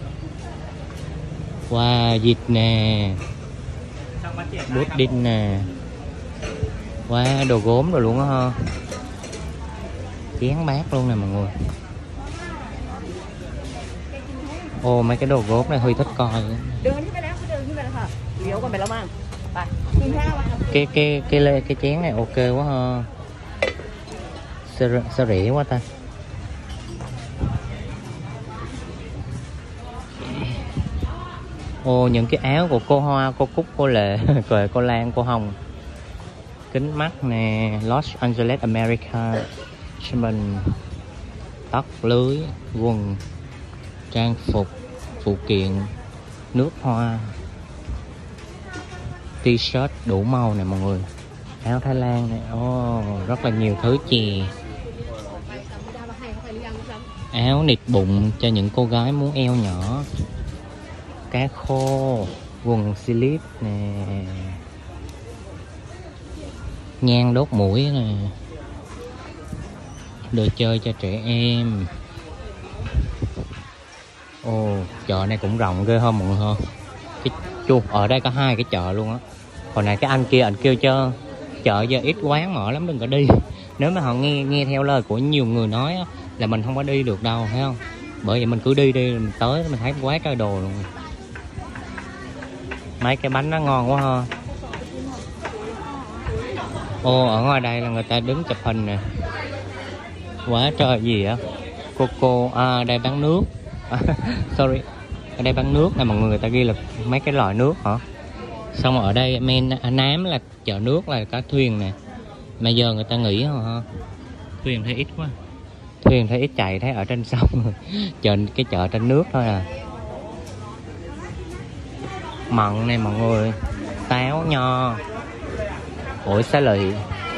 Wow, vịt nè, bút đinh nè, wow, đồ gốm rồi luôn á ha. Chén bát luôn nè mọi người. Ô, mấy cái đồ gốm này Huy thích coi. Cái chén này ok quá ha. Sao rẻ quá ta. Ồ, những cái áo của cô Hoa, cô Cúc, cô Lệ, cô Lan, cô Hồng. Kính mắt nè, Los Angeles America, mình tóc, lưới, quần, trang phục, phụ kiện, nước hoa, t-shirt đủ màu nè mọi người. Áo Thái Lan này, rất là nhiều thứ chè. Áo nịt bụng cho những cô gái muốn eo nhỏ. Cá khô, quần slip nè, nhang đốt mũi nè, đồ chơi cho trẻ em. Ồ, chợ này cũng rộng ghê hơn mọi người ha. Cái chuột ở đây có 2 cái chợ luôn á. Hồi nãy cái anh kia anh kêu cho chợ giờ ít quán mở lắm đừng có đi. Nếu mà họ nghe theo lời của nhiều người nói á, là mình không có đi được đâu, thấy không? Bởi vậy mình cứ đi mình tới mình thấy quá trời đồ luôn. Mấy cái bánh nó ngon quá ha. Ồ, ở ngoài đây là người ta đứng chụp hình nè. Quá trời gì á. Coco, đây bán nước. Sorry, ở đây bán nước nè mọi người, người ta ghi là mấy cái loại nước hả. Xong rồi ở đây Nám là chợ nước là có thuyền nè. Mà giờ người ta nghỉ rồi ha. Thuyền thấy ít quá. Thuyền thấy ít chạy, thấy ở trên sông. Cái chợ trên nước thôi à. Mận này mọi người, táo, nho, ổi xá lị,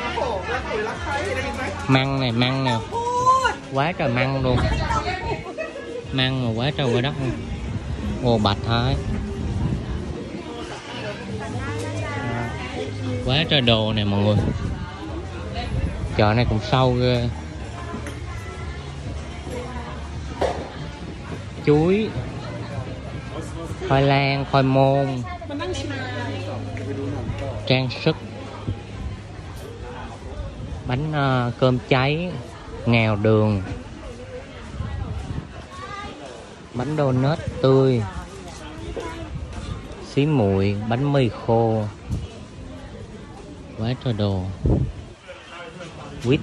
măng nè, quá trời măng luôn, măng mà quá trời quá đất luôn. Ồ, bạch thái, quá trời đồ nè mọi người. Chợ này cũng sâu ghê. Chuối, khoai lang, khoai môn, trang sức, bánh cơm cháy, ngào đường, bánh donut tươi, xí muội, bánh mì khô, quá trời đồ. Quýt,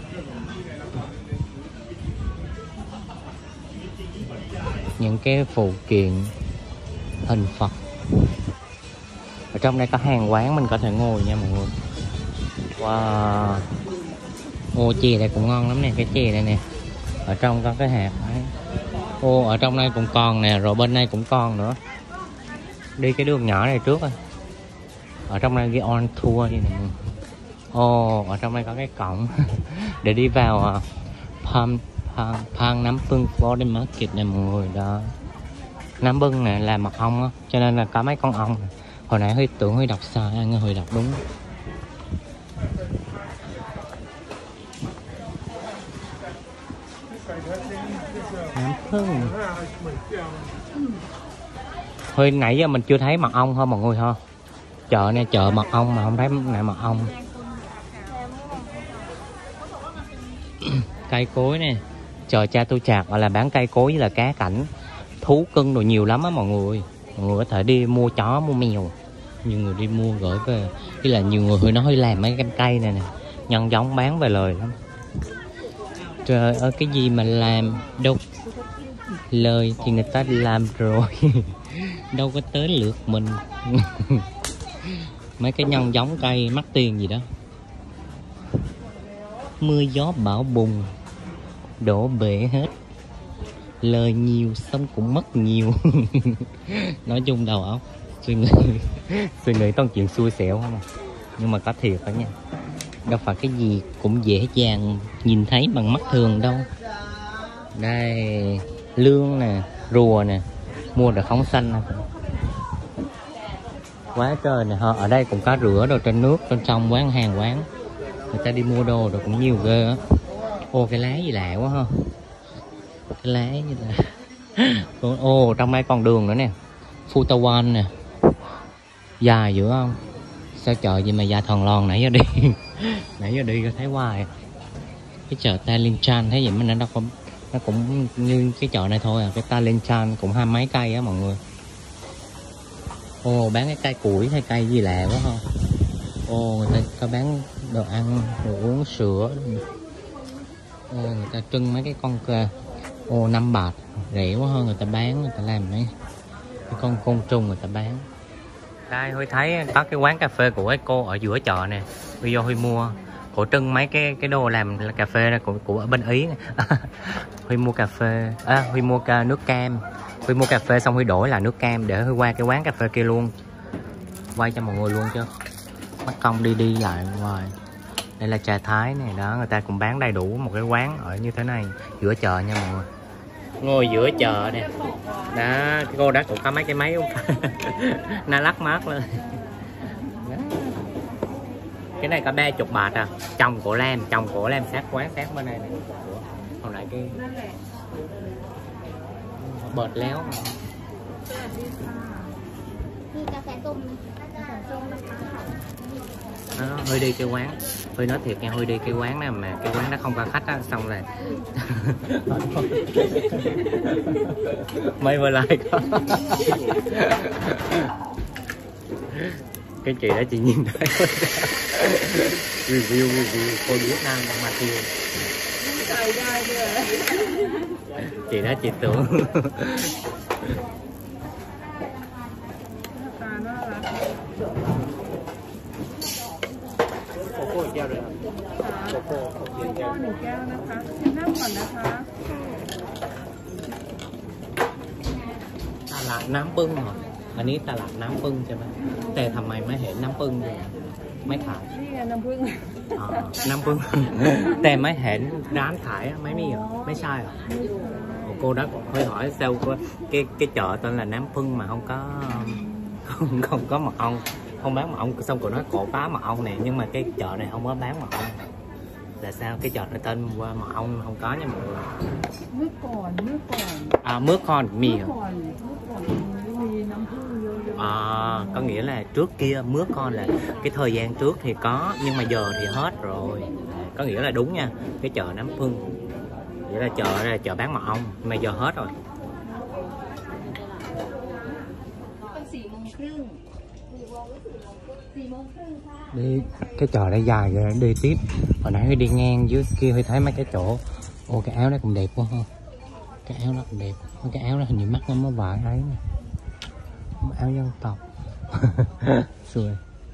những cái phụ kiện hình Phật. Ở trong đây có hàng quán mình có thể ngồi nha mọi người. Wow. Ô, chè này cũng ngon lắm nè, cái chè này nè. Ở trong có cái hạt ấy. Ô, ở trong đây cũng còn nè, rồi bên đây cũng còn nữa. Đi cái đường nhỏ này trước thôi. Ở trong đây cái on tour như này. Ô, ở trong đây có cái cổng để đi vào Phang Nam Phung Florida Market này mọi người đó. Nam Bưng nè là mật ong á, cho nên là có mấy con ong này. Hồi nãy Huy tưởng Huy đọc sai, nghe Huy đọc đúng. Nam hơn. Hồi nãy giờ mình chưa thấy mật ong thôi mọi người ha. Chợ này chợ mật ong mà không thấy này mật ong. Cây cối nè, chợ Chatuchak gọi là bán cây cối với là cá cảnh, thú cưng đồ nhiều lắm á mọi người. Mọi người có thể đi mua chó mua mèo, nhiều người đi mua gửi về, với là nhiều người hơi làm mấy canh cây này nè, nhân giống bán về lời lắm. Trời ơi, cái gì mà làm đâu lời thì người ta làm rồi. Đâu có tới lượt mình. Mấy cái nhân giống cây mắc tiền gì đó. Mưa gió bão bùng đổ bể hết, lời nhiều xong cũng mất nhiều. Nói chung đầu óc suy nghĩ toàn chuyện xui xẻo không à. Nhưng mà có thiệt đó nha, đâu phải cái gì cũng dễ dàng nhìn thấy bằng mắt thường đâu. Đây lương nè, rùa nè, mua được khóng xanh nè, quá trời nè. Ở đây cũng có rửa đồ trên nước, trên trong quán hàng quán người ta đi mua đồ rồi cũng nhiều ghê á. Ô cái lá gì lạ quá ha, cái lá gì lạ. Ô trong mấy con đường nữa nè, Futawan nè, dài dữ không? Sao chợ gì mà dài thòn lòn nãy giờ đi. Nãy giờ đi thấy hoài. Cái chợ Talinchan thấy vậy mà nó cũng như cái chợ này thôi à. Cái Talinchan cũng hai mấy cây á mọi người. Ồ bán cái cây củi hay cây gì lạ quá không? Ồ người ta có bán đồ ăn, đồ uống, sữa. Ồ người ta trưng mấy cái con kê. Ồ 5 bạt, rẻ quá hơn, người ta bán, người ta làm mấy cái con côn trùng người ta bán. Đây Huy thấy có cái quán cà phê của cái cô ở giữa chợ nè. Bây giờ Huy mua, cổ trưng mấy cái đồ làm cà phê này của ở bên Ý này. Huy mua cà phê, Huy mua nước cam. Huy mua cà phê xong Huy đổi là nước cam để Huy qua cái quán cà phê kia luôn. Quay cho mọi người luôn chứ mất công đi lại ngoài. Đây là trà Thái này đó, người ta cũng bán đầy đủ một cái quán ở như thế này giữa chợ nha mọi người. Ngồi giữa chợ nè. Đó, cái cô đó cũng có mấy cái máy không? Na lắc mát lên. Cái này có 30 bạt à. Chồng cổ lam sát quán sát bên này nè. Còn lại cái bệt léo. Đó, Huy đi cái quán, Huy nói thiệt nha, Huy đi cái quán này mà cái quán nó không có khách á, xong rồi mấy bữa lại có cái chị đó chị nhìn thấy review cô Việt Nam mà tiêu chị đó chị tưởngตลาดน้ำปึ้งเหรออันนี้ตลาดน้ำปึ้งใช่ไหมแต่ทำไมไม่เห็นน้ำปึ้งเลยไม่ขายนี่น้ำปึ้งน้ำปึ้ง แต่ไม่เห็นร้านขายไม่มีเหรอไม่ใช่เหรอcô đó hơi hỏi sao cái chợ tên là Nam Pưng mà không có mật ong, không bán mật ong, xong cô nói cổ phá mật ong này nhưng mà cái chợ này không có bán mật ong. Là sao cái chợ này tên qua mật ong không có nha mọi người. Mướt con mì hả? Có nghĩa là trước kia mướt con là cái thời gian trước thì có nhưng mà giờ thì hết rồi. Có nghĩa là đúng nha, cái chợ Nam Pưng vậy là chợ bán mật ong mà giờ hết rồi. Đi cái chợ đã dài rồi, đi tiếp. Hồi nãy đi ngang dưới kia hơi thấy mấy cái chỗ. Ô cái áo đó cũng đẹp quá ha. Cái áo đó cũng đẹp. Cái áo đó hình như mắc nó mới vải ấy nè. Áo dân tộc. Xui.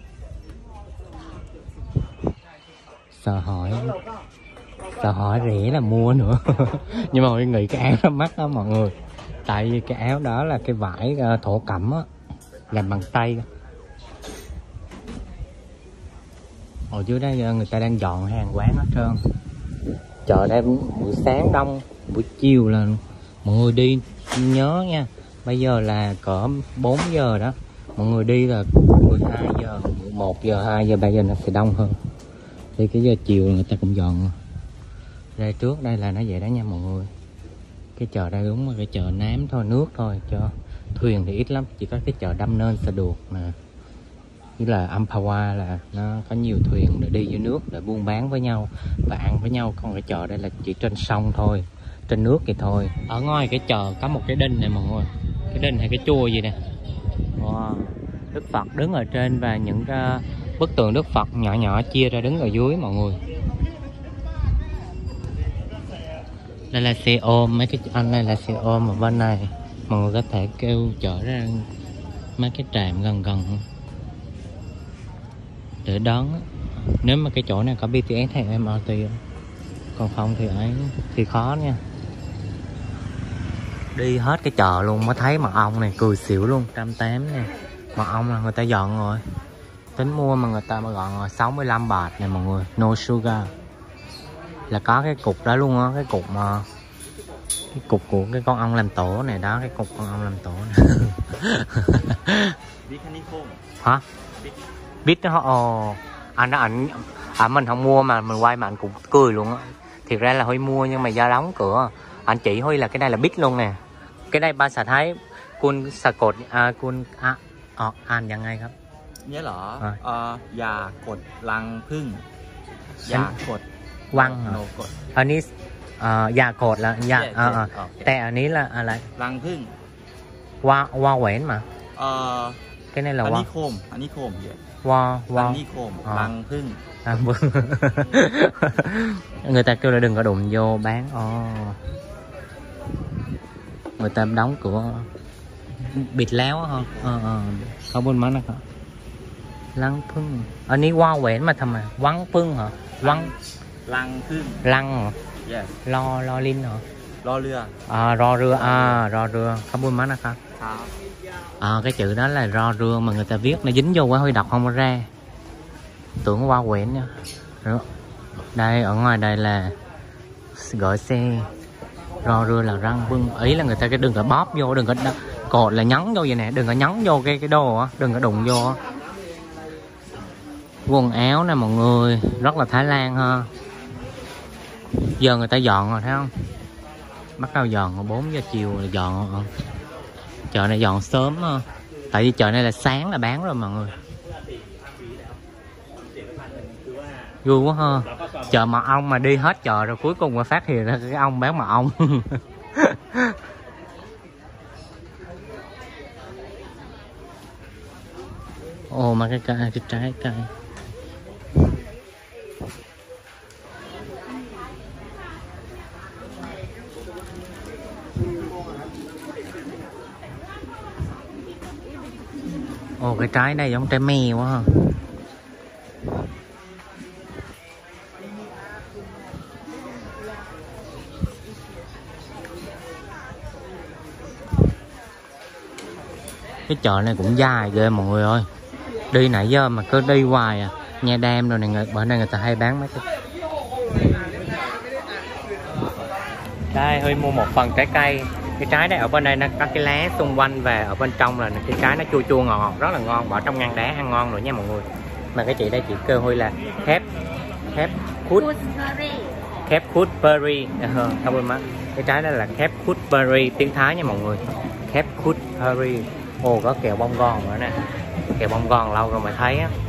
Sợ hỏi rẻ là mua nữa. Nhưng mà mọi người nghĩ cái áo nó mắc đó mọi người. Tại vì cái áo đó là cái vải thổ cẩm á, làm bằng tay. Ở dưới đây người ta đang dọn hàng quán hết trơn. Chợ đây buổi sáng đông, buổi chiều là mọi người đi nhớ nha. Bây giờ là cỡ 4 giờ đó. Mọi người đi là 12 giờ, 1 giờ, 2 giờ, 3 giờ nó sẽ đông hơn. Thì cái giờ chiều người ta cũng dọn. Đây trước đây là nó vậy đó nha mọi người. Cái chợ đây đúng là cái chợ nám thôi, nước thôi, chợ thuyền thì ít lắm, chỉ có cái chợ Đam Nên Sa Đuột nè, với là Amphawa là nó có nhiều thuyền để đi dưới nước để buôn bán với nhau và ăn với nhau. Còn cái chợ đây là chỉ trên sông thôi, trên nước thì thôi. Ở ngoài cái chợ có một cái đinh này mọi người, cái đinh hay cái chùa gì nè. Wow. Đức Phật đứng ở trên và những cái bức tượng Đức Phật nhỏ nhỏ chia ra đứng ở dưới mọi người. Đây là xe ôm, mấy cái anh này là xe ôm ở bên này. Mọi người có thể kêu chở ra mấy cái trạm gần gần để đón. Nếu mà cái chỗ này có BTS hay MRT không? Còn không thì ấy thì khó nha. Đi hết cái chợ luôn mới thấy mật ong này, cười xỉu luôn, 180 nè. Mật ong là người ta dọn rồi, tính mua mà người ta mà gọn rồi 65 baht này mọi người, no sugar. Là có cái cục đó luôn á, cái cục mà cái cục của cái con ong làm tổ này đó, cái cục con ong làm tổ này. Hả? Biết đó. Ồ, anh đó ảnh mình không mua mà mình quay mà anh cũng cười luôn á. Thiệt ra là Huy mua nhưng mà do đóng cửa. Anh chỉ Huy là cái này là biết luôn nè. Cái đây ba xà thái kun xà cột kun anhยังไงครับ Nhớ lọ Dạ cột lăngพึ่ง Dạ cột วัง no cột อันนี้ยาโกดละยา แต่อันนี้ละอะไร lăngพึ่งวาแหวนmà cái này là Anh wa đi khôm Anh đi khôm vậy wa Anh đi khôm Lăngพึ่ง người ta kêu là đừng có đụng vô bán. Người ta đóng cửa bịt léo hả? Không bên má nó hả? Lăngพึ่ง อันนี้ว่าแหวนมาทำไมวังพึ่งเหรอวัง Lăngพึ่งลังเหรอ Yes รอลินเหรอ Lo lừa รอเรือรอเรือ không bên má nó hả? Cái chữ đó là rò rưa mà người ta viết nó dính vô quá Huy đọc không có ra, tưởng qua quyển nha. Đây ở ngoài đây là gọi xe, rò rưa là răng vương, ý là người ta cái đừng có bóp vô, đừng có cột là nhấn vô vậy nè, đừng có nhấn vô cái đồ á, đừng có đụng vô. Quần áo nè mọi người, rất là Thái Lan ha. Giờ người ta dọn rồi thấy không, bắt đầu dọn rồi, 4 giờ chiều là dọn rồi. Chợ này dọn sớm ha. Tại vì chợ này là sáng là bán rồi mọi người. Vui quá ha. Chợ mật ong mà đi hết chợ rồi cuối cùng mà phát hiện ra cái ông bán mật ong. Ồ mà cái trái cây. Ồ cái trái này giống trái me quá ha. Cái chợ này cũng dài ghê mọi người ơi. Đi nãy giờ mà cứ đi hoài à. Nha Đam rồi này, bữa nay người ta hay bán mấy cái. Đây Huy mua một phần trái cây. Cái trái này ở bên đây nó có cái lá xung quanh và ở bên trong là cái trái nó chua chua ngọt ngọt rất là ngon, bỏ trong ngăn đá ăn ngon rồi nha mọi người. Mà cái chị đây chị kêu Huy là Capcutberry. Không quên mất. Cái trái đó là Capcutberry tiếng Thái nha mọi người. Capcutberry. Ồ có kẹo bông gòn nữa nè. Kẹo bông gòn lâu rồi mới thấy á.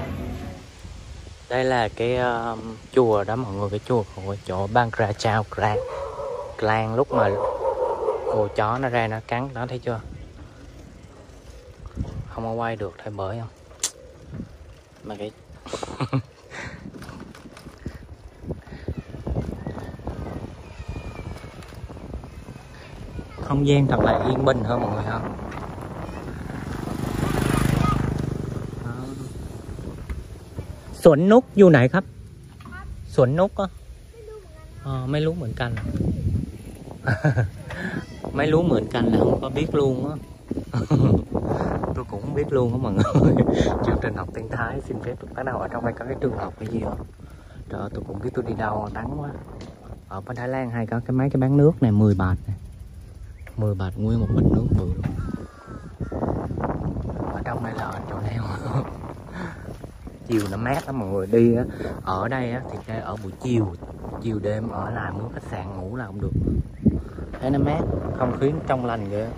Đây là cái chùa đó mọi người, cái chùa của chỗ Bangkra Chao Klang lúc mà cô chó nó ra nó cắn đó, thấy chưa? Không có quay được thấy bởi không? Mà cái không gian thật là yên bình hơn mọi người ha. Sủn nút vô nàyครับ Sủn nút á. Mấy lú mượn canh. Mấy lú mượn canh là không có biết luôn á. Tôi cũng không biết luôn á mọi người. Chương trình học tiếng Thái xin phép được bắt đầu. Ở trong đây có cái trường học cái gì đó. Trời ơi, tôi cũng biết tôi đi đâu, đắng quá. Ở bên Thái Lan hay có cái mấy cái bán nước này 10 baht này. 10 baht nguyên một bình nước bự luôn. Ở trong đây là ở chỗ nào. Chiều nó mát lắm mọi người, đi á, ở đây á, thì ở buổi chiều đêm ở lại muốn khách sạn ngủ là không được. thấy nó mát, không khí trong lành ghê.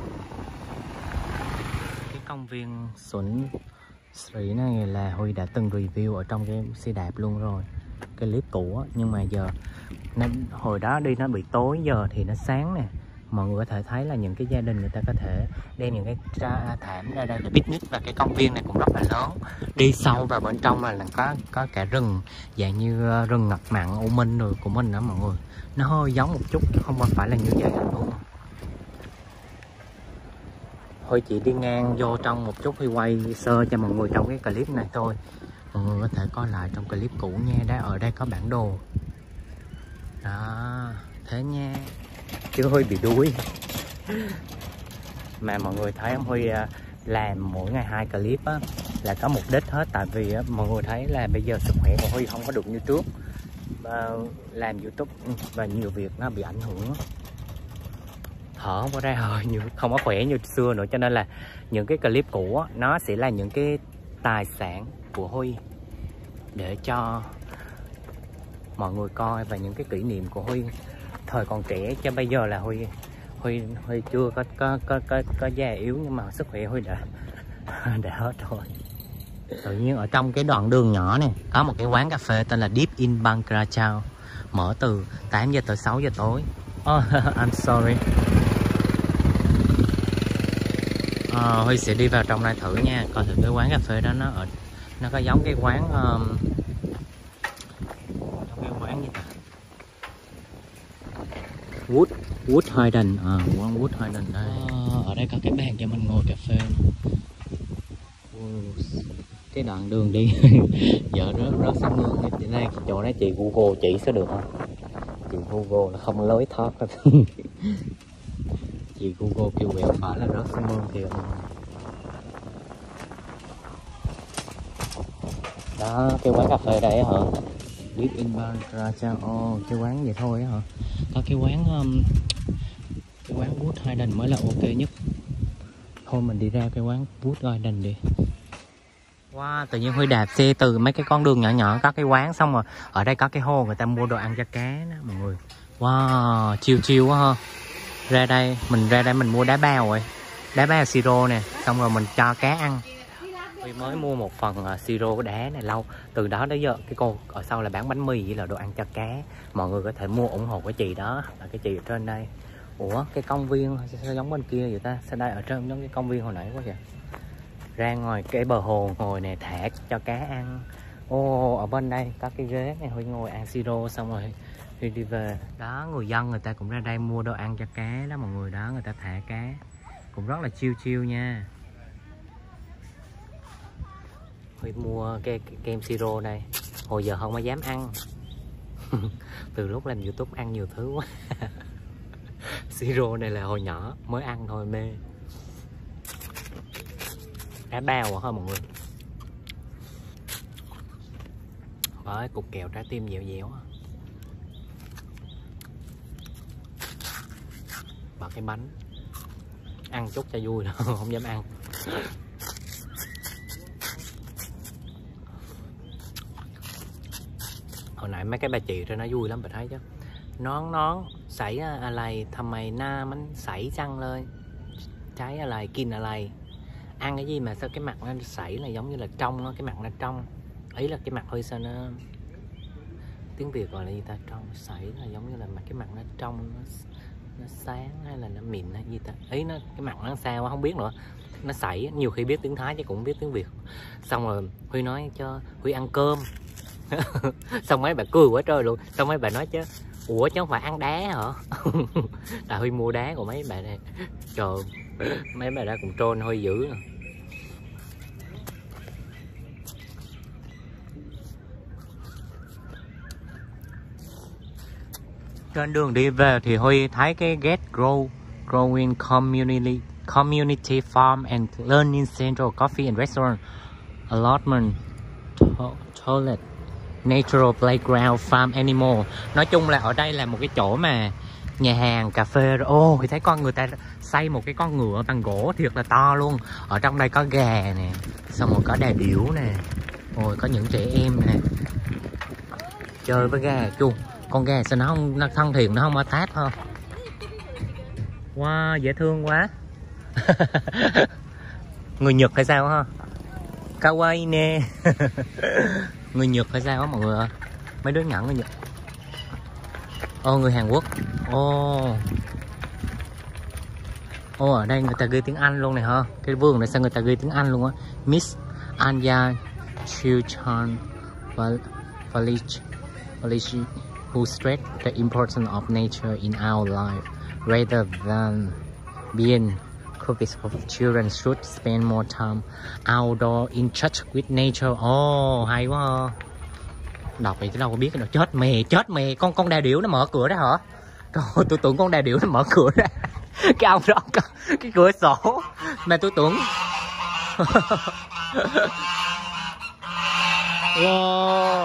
Cái công viên Xuân Sri này là Huy đã từng review ở trong cái xe đạp luôn rồi, cái clip cũ á, nhưng mà giờ hồi đó đi nó bị tối, giờ thì nó sáng nè. Mọi người có thể thấy là những cái gia đình người ta có thể đem những cái thảm ra đây để picnic, và cái công viên này cũng rất là lớn. Đi sâu vào bên trong là có cả rừng, dạng như rừng ngập mặn U Minh rồi của mình đó mọi người. Nó hơi giống một chút chứ không phải là như vậy luôn. Thôi chị đi ngang vô trong một chút, thì quay sơ cho mọi người trong cái clip này thôi. Mọi người có thể coi lại trong clip cũ nha. Ở đây có bản đồ đó, thế nha, chứ Huy bị đuối. Mà mọi người thấy không, Huy làm mỗi ngày 2 clip á, là có mục đích hết. Tại vì á, mọi người thấy là bây giờ sức khỏe của Huy không có được như trước, làm YouTube và nhiều việc nó bị ảnh hưởng, thở không có ra hơi, không có khỏe như xưa nữa. Cho nên là những cái clip cũ á, nó sẽ là những cái tài sản của Huy để cho mọi người coi, và những cái kỷ niệm của Huy thời còn trẻ. Cho bây giờ là Huy chưa có già yếu, nhưng mà sức khỏe Huy đã hết rồi. Tự nhiên ở trong cái đoạn đường nhỏ này có một cái quán cà phê tên là Deep in Bangkra Chao, mở từ 8 giờ tới 6 giờ tối. I'm sorry. Huy sẽ đi vào trong này thử nha, coi thử cái quán cà phê đó nó có giống cái quán gì ta? Wood Hayden, quán Wood Hayden đây. Ở đây có cái bàn cho mình ngồi cà phê. Cái đoạn đường đi giờ rất sáng mưa. Đây chỗ này chị Google chỉ sẽ được không? Chị Google là không lối thoát. Chị Google kêu quẹo phải là rất sáng mưa kìa. Đó, cái quán cà phê đây hả? Deep in Bangkra Chao. Cái quán vậy thôi hả? Có cái quán Wood Hayden mới là ok nhất. Thôi mình đi ra cái quán Wood Hayden đi. Wow, tự nhiên Huy đạp xe từ mấy cái con đường nhỏ nhỏ có cái quán, xong rồi ở đây có cái hồ người ta mua đồ ăn cho cá đó mọi người. Wow, chill quá ha. Mình ra đây mình mua đá bao rồi. Đá bao siro nè, xong rồi mình cho cá ăn. Huy mới mua một phần siro cái đá này lâu. Từ đó đến giờ cái cô ở sau là bán bánh mì với là đồ ăn cho cá. Mọi người có thể mua ủng hộ cái chị đó, là cái chị ở trên đây. Ủa cái công viên sao giống bên kia vậy ta? Sao đây ở trên giống cái công viên hồi nãy quá vậy? Ra ngoài cái bờ hồ ngồi nè, thả cho cá ăn. Ở bên đây có cái ghế này, Huy ngồi ăn siro xong rồi Huy đi về. Đó, người dân người ta cũng ra đây mua đồ ăn cho cá đó mọi người. Đó, người ta thả cá cũng rất là chill nha. Huy mua cái kem siro này, hồi giờ không có dám ăn. Từ lúc làm YouTube ăn nhiều thứ quá. Siro này là hồi nhỏ mới ăn thôi, mê. Đá bao hả mọi người? Với cục kẹo trái tim dẻo dẻo. Và cái bánh ăn chút cho vui đâu, không dám ăn. Hồi nãy mấy cái bà chị cho nó vui lắm, bà thấy chứ. Nón sảy alaiทำไมหน้ามันใสจังเลยใช้อะไรกินอะไร ăn cái gì mà sao cái mặt nó sảy là giống như là trong đó, cái mặt nó trong, ý là cái mặt hơi sao nó, tiếng Việt gọi là gì ta, trong sảy là giống như là cái mặt nó trong, nó sáng hay là nó mịn hay gì ta, ý nó cái mặt nó sao không biết nữa, nó sảy. Nhiều khi biết tiếng Thái chứ cũng biết tiếng Việt. Xong rồi Huy nói cho Huy ăn cơm. Xong mấy bà cười quá trời luôn. Xong mấy bà nói chứ ủa chứ không phải ăn đá hả? Là Huy mua đá của mấy bà này. Trời, mấy bà đã cũng trôn Huy dữ rồi. Trên đường đi về thì Huy thấy cái Get Growing Community Farm and Learning Center, Coffee and Restaurant, Allotment, Toilet, Natural Playground, Farm Animal. Nói chung là ở đây là một cái chỗ mà nhà hàng, cà phê. Thì thấy con người ta xây một cái con ngựa bằng gỗ thiệt là to luôn. Ở trong đây có gà nè, xong rồi có đà điểu nè, rồi có những trẻ em nè chơi với gà. Chu con gà sao nó thân thiện, nó không ở tát thôi. Wow, dễ thương quá. Người Nhật hay sao ha? Kawaii nè. Người Nhật hay sao á mọi người ơi? Mấy đứa nhỏ người Nhật. Ô, người Hàn Quốc. Ô, ở đây người ta ghi tiếng Anh luôn này hả? Cái vườn này sao người ta ghi tiếng Anh luôn á? Miss Anya Chilchan Valichi, who stressed the importance of nature in our life rather than being copies of children should spend more time outdoor in touch with nature. Hay quá ha. Đọc vậy chứ đâu có biết cái nào. Chết mẹ, con đà điểu nó mở cửa đó hả? Trời, tôi tưởng con đà điểu nó mở cửa ra. Cái ông đó, cái cửa sổ mà tôi tưởng. Wow.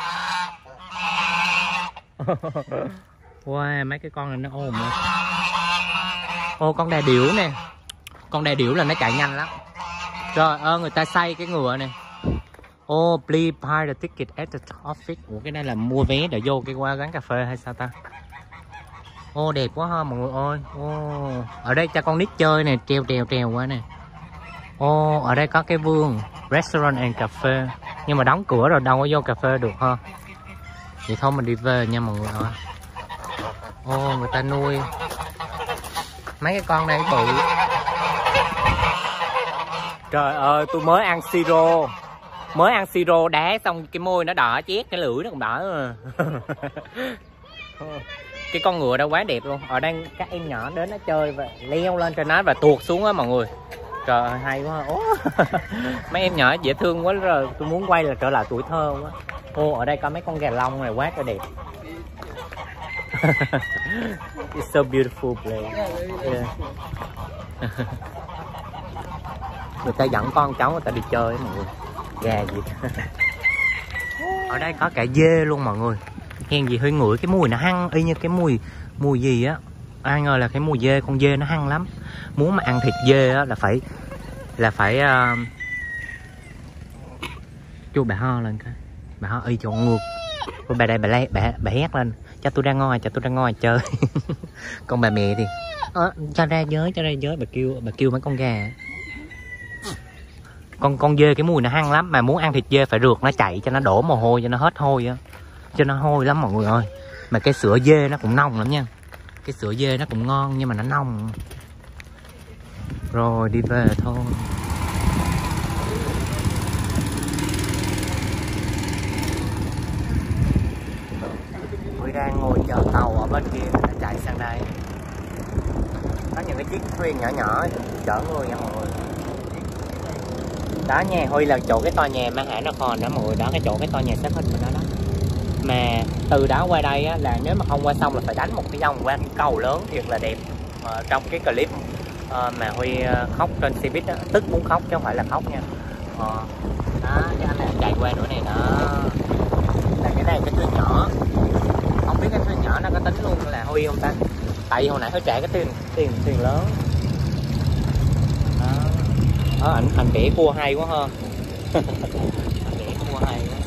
Wow, mấy cái con này nó ồn nữa. Con đà điểu nè. Con đà điểu là nó chạy nhanh lắm. Trời ơi, người ta xây cái ngựa này. Please buy the ticket at the office. Ủa, cái này là mua vé để vô cái qua quán cà phê hay sao ta? Đẹp quá ha mọi người ơi. Ở đây cho con nít chơi nè, treo quá nè. Ở đây có cái vườn restaurant and cafe, nhưng mà đóng cửa rồi đâu có vô cà phê được ha. Vậy thôi mình đi về nha mọi người ơi. Người ta nuôi mấy cái con này bự. Trời ơi, tôi mới ăn siro đá xong cái môi nó đỏ chét, cái lưỡi nó cũng đỏ rồi. Cái con ngựa đó quá đẹp luôn. Ở đây các em nhỏ đến nó chơi và leo lên trên nó và tuột xuống á mọi người. Trời ơi, hay quá. Mấy em nhỏ dễ thương quá rồi. Tôi muốn quay là trở lại tuổi thơ quá. Ở đây có mấy con gà lông này quá trời đẹp. It's so beautiful place. Yeah. Người ta dẫn con cháu người ta đi chơi mọi người. Gà gì. Ở đây có cả dê luôn mọi người. Hèn gì hơi ngửi cái mùi nó hăng y như cái mùi gì á. Ai ngờ là cái mùi dê, con dê nó hăng lắm. Muốn mà ăn thịt dê á là phải chú bà ho lên coi. Bà ho y trộn ngược. Bà đây bà hét lên, cho tôi ra ngoài chơi. Con bà mẹ thì cho ra giới bà kêu mấy con gà. Con dê cái mùi nó hăng lắm, mà muốn ăn thịt dê phải rượt nó chạy cho nó đổ mồ hôi cho nó hết hôi á. Cho nó hôi lắm mọi người ơi. Mà cái sữa dê nó cũng nồng lắm nha. Cái sữa dê nó cũng ngon nhưng mà nó nồng. Rồi đi về thôi. Tôi đang ngồi chờ tàu ở bên kia nó chạy sang đây. Có những cái chiếc thuyền nhỏ nhỏ chở người nha mọi người. Đó nha, Huy là chỗ cái tòa nhà Mahanakhon đó mọi người. Đó, cái chỗ cái tòa nhà xếp hình của nó đó. Mà từ đó qua đây á, là nếu mà không qua sông là phải đánh một cái vòng qua cái cầu lớn thiệt là đẹp. Trong cái clip mà Huy khóc trên xe buýt á, tức muốn khóc chứ không phải là khóc nha. Đó, cho anh này chạy qua nữa này đó. Là cái này cái thuyền nhỏ. Không biết cái thuyền nhỏ nó có tính luôn là Huy không ta? Tại vì hồi nãy Huy trả cái thuyền lớn. Đó, anh vẽ cua hay quá ha. Anh vẽ cua hay quá.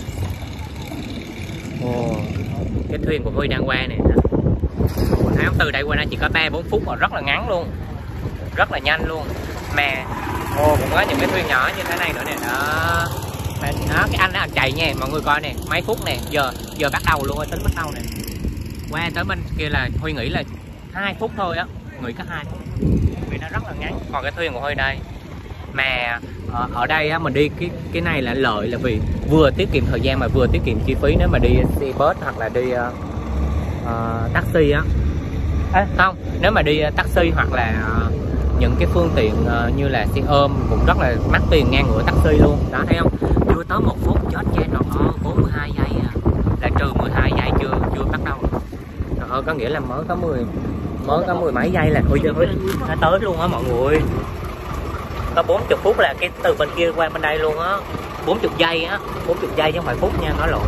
Cái thuyền của Huy đang qua nè. Thấy không, từ đây qua đây chỉ có 3-4 phút mà rất là ngắn luôn, rất là nhanh luôn. Mà cũng có những cái thuyền nhỏ như thế này nữa nè. Đó, mà đó, cái anh đó anh chạy nha mọi người coi nè, mấy phút nè, giờ bắt đầu luôn, tính bắt đầu nè. Qua tới bên kia là Huy nghĩ là 2 phút thôi á, nghĩ có 2 phút vì nó rất là ngắn. Còn cái thuyền của Huy đây mà ở đây á, mình đi cái này là lợi là vì vừa tiết kiệm thời gian mà vừa tiết kiệm chi phí. Nếu mà đi xe bus hoặc là đi taxi á, không, nếu mà đi taxi hoặc là những cái phương tiện như là xe ôm cũng rất là mắc tiền ngang ngửa taxi luôn. Đó, thấy không, chưa tới 1 phút chết cha nó 42 giây à, là trừ 12 giây chưa bắt đầu. Có nghĩa là mới có mười mấy giây là thôi nó tới luôn á mọi người. Có 40 phút là cái từ bên kia qua bên đây luôn á. 40 giây á, 40 giây chứ không phải phút nha, nói lộn.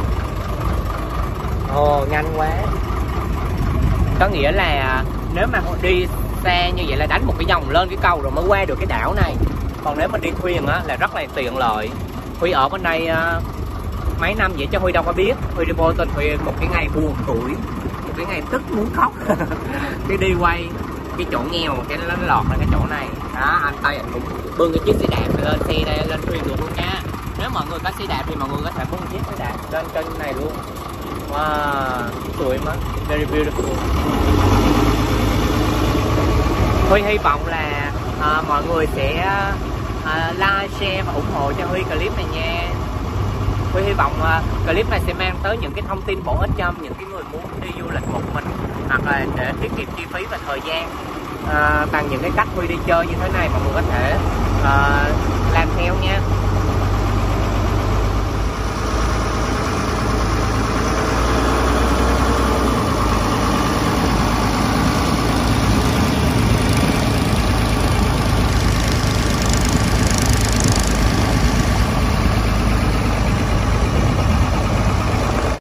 Nhanh quá. Có nghĩa là nếu mà đi xe như vậy là đánh một cái vòng lên cái cầu rồi mới qua được cái đảo này. Còn nếu mà đi thuyền á là rất là tiện lợi. Huy ở bên đây mấy năm vậy chứ Huy đâu có biết. Huy đi vô tình Huy một cái ngày buồn tuổi, một cái ngày tức muốn khóc. Cái đi quay cái chỗ nghèo, cái nó lọt ra cái chỗ này đó. Anh Tây anh cũng bưng cái chiếc xe đạp lên xe đây, lên thuyền được luôn nha. Nếu mọi người có xe đạp thì mọi người có thể bưng chiếc xe đạp lên kênh này luôn. Wow, sweet quá, very beautiful. Huy hy vọng là mọi người sẽ like, share và ủng hộ cho Huy clip này nha. Huy hy vọng clip này sẽ mang tới những cái thông tin bổ ích cho những cái người muốn đi du lịch một mình, hoặc là để tiết kiệm chi phí và thời gian bằng những cái cách Huy đi chơi như thế này. Mọi người có thể làm theo nha.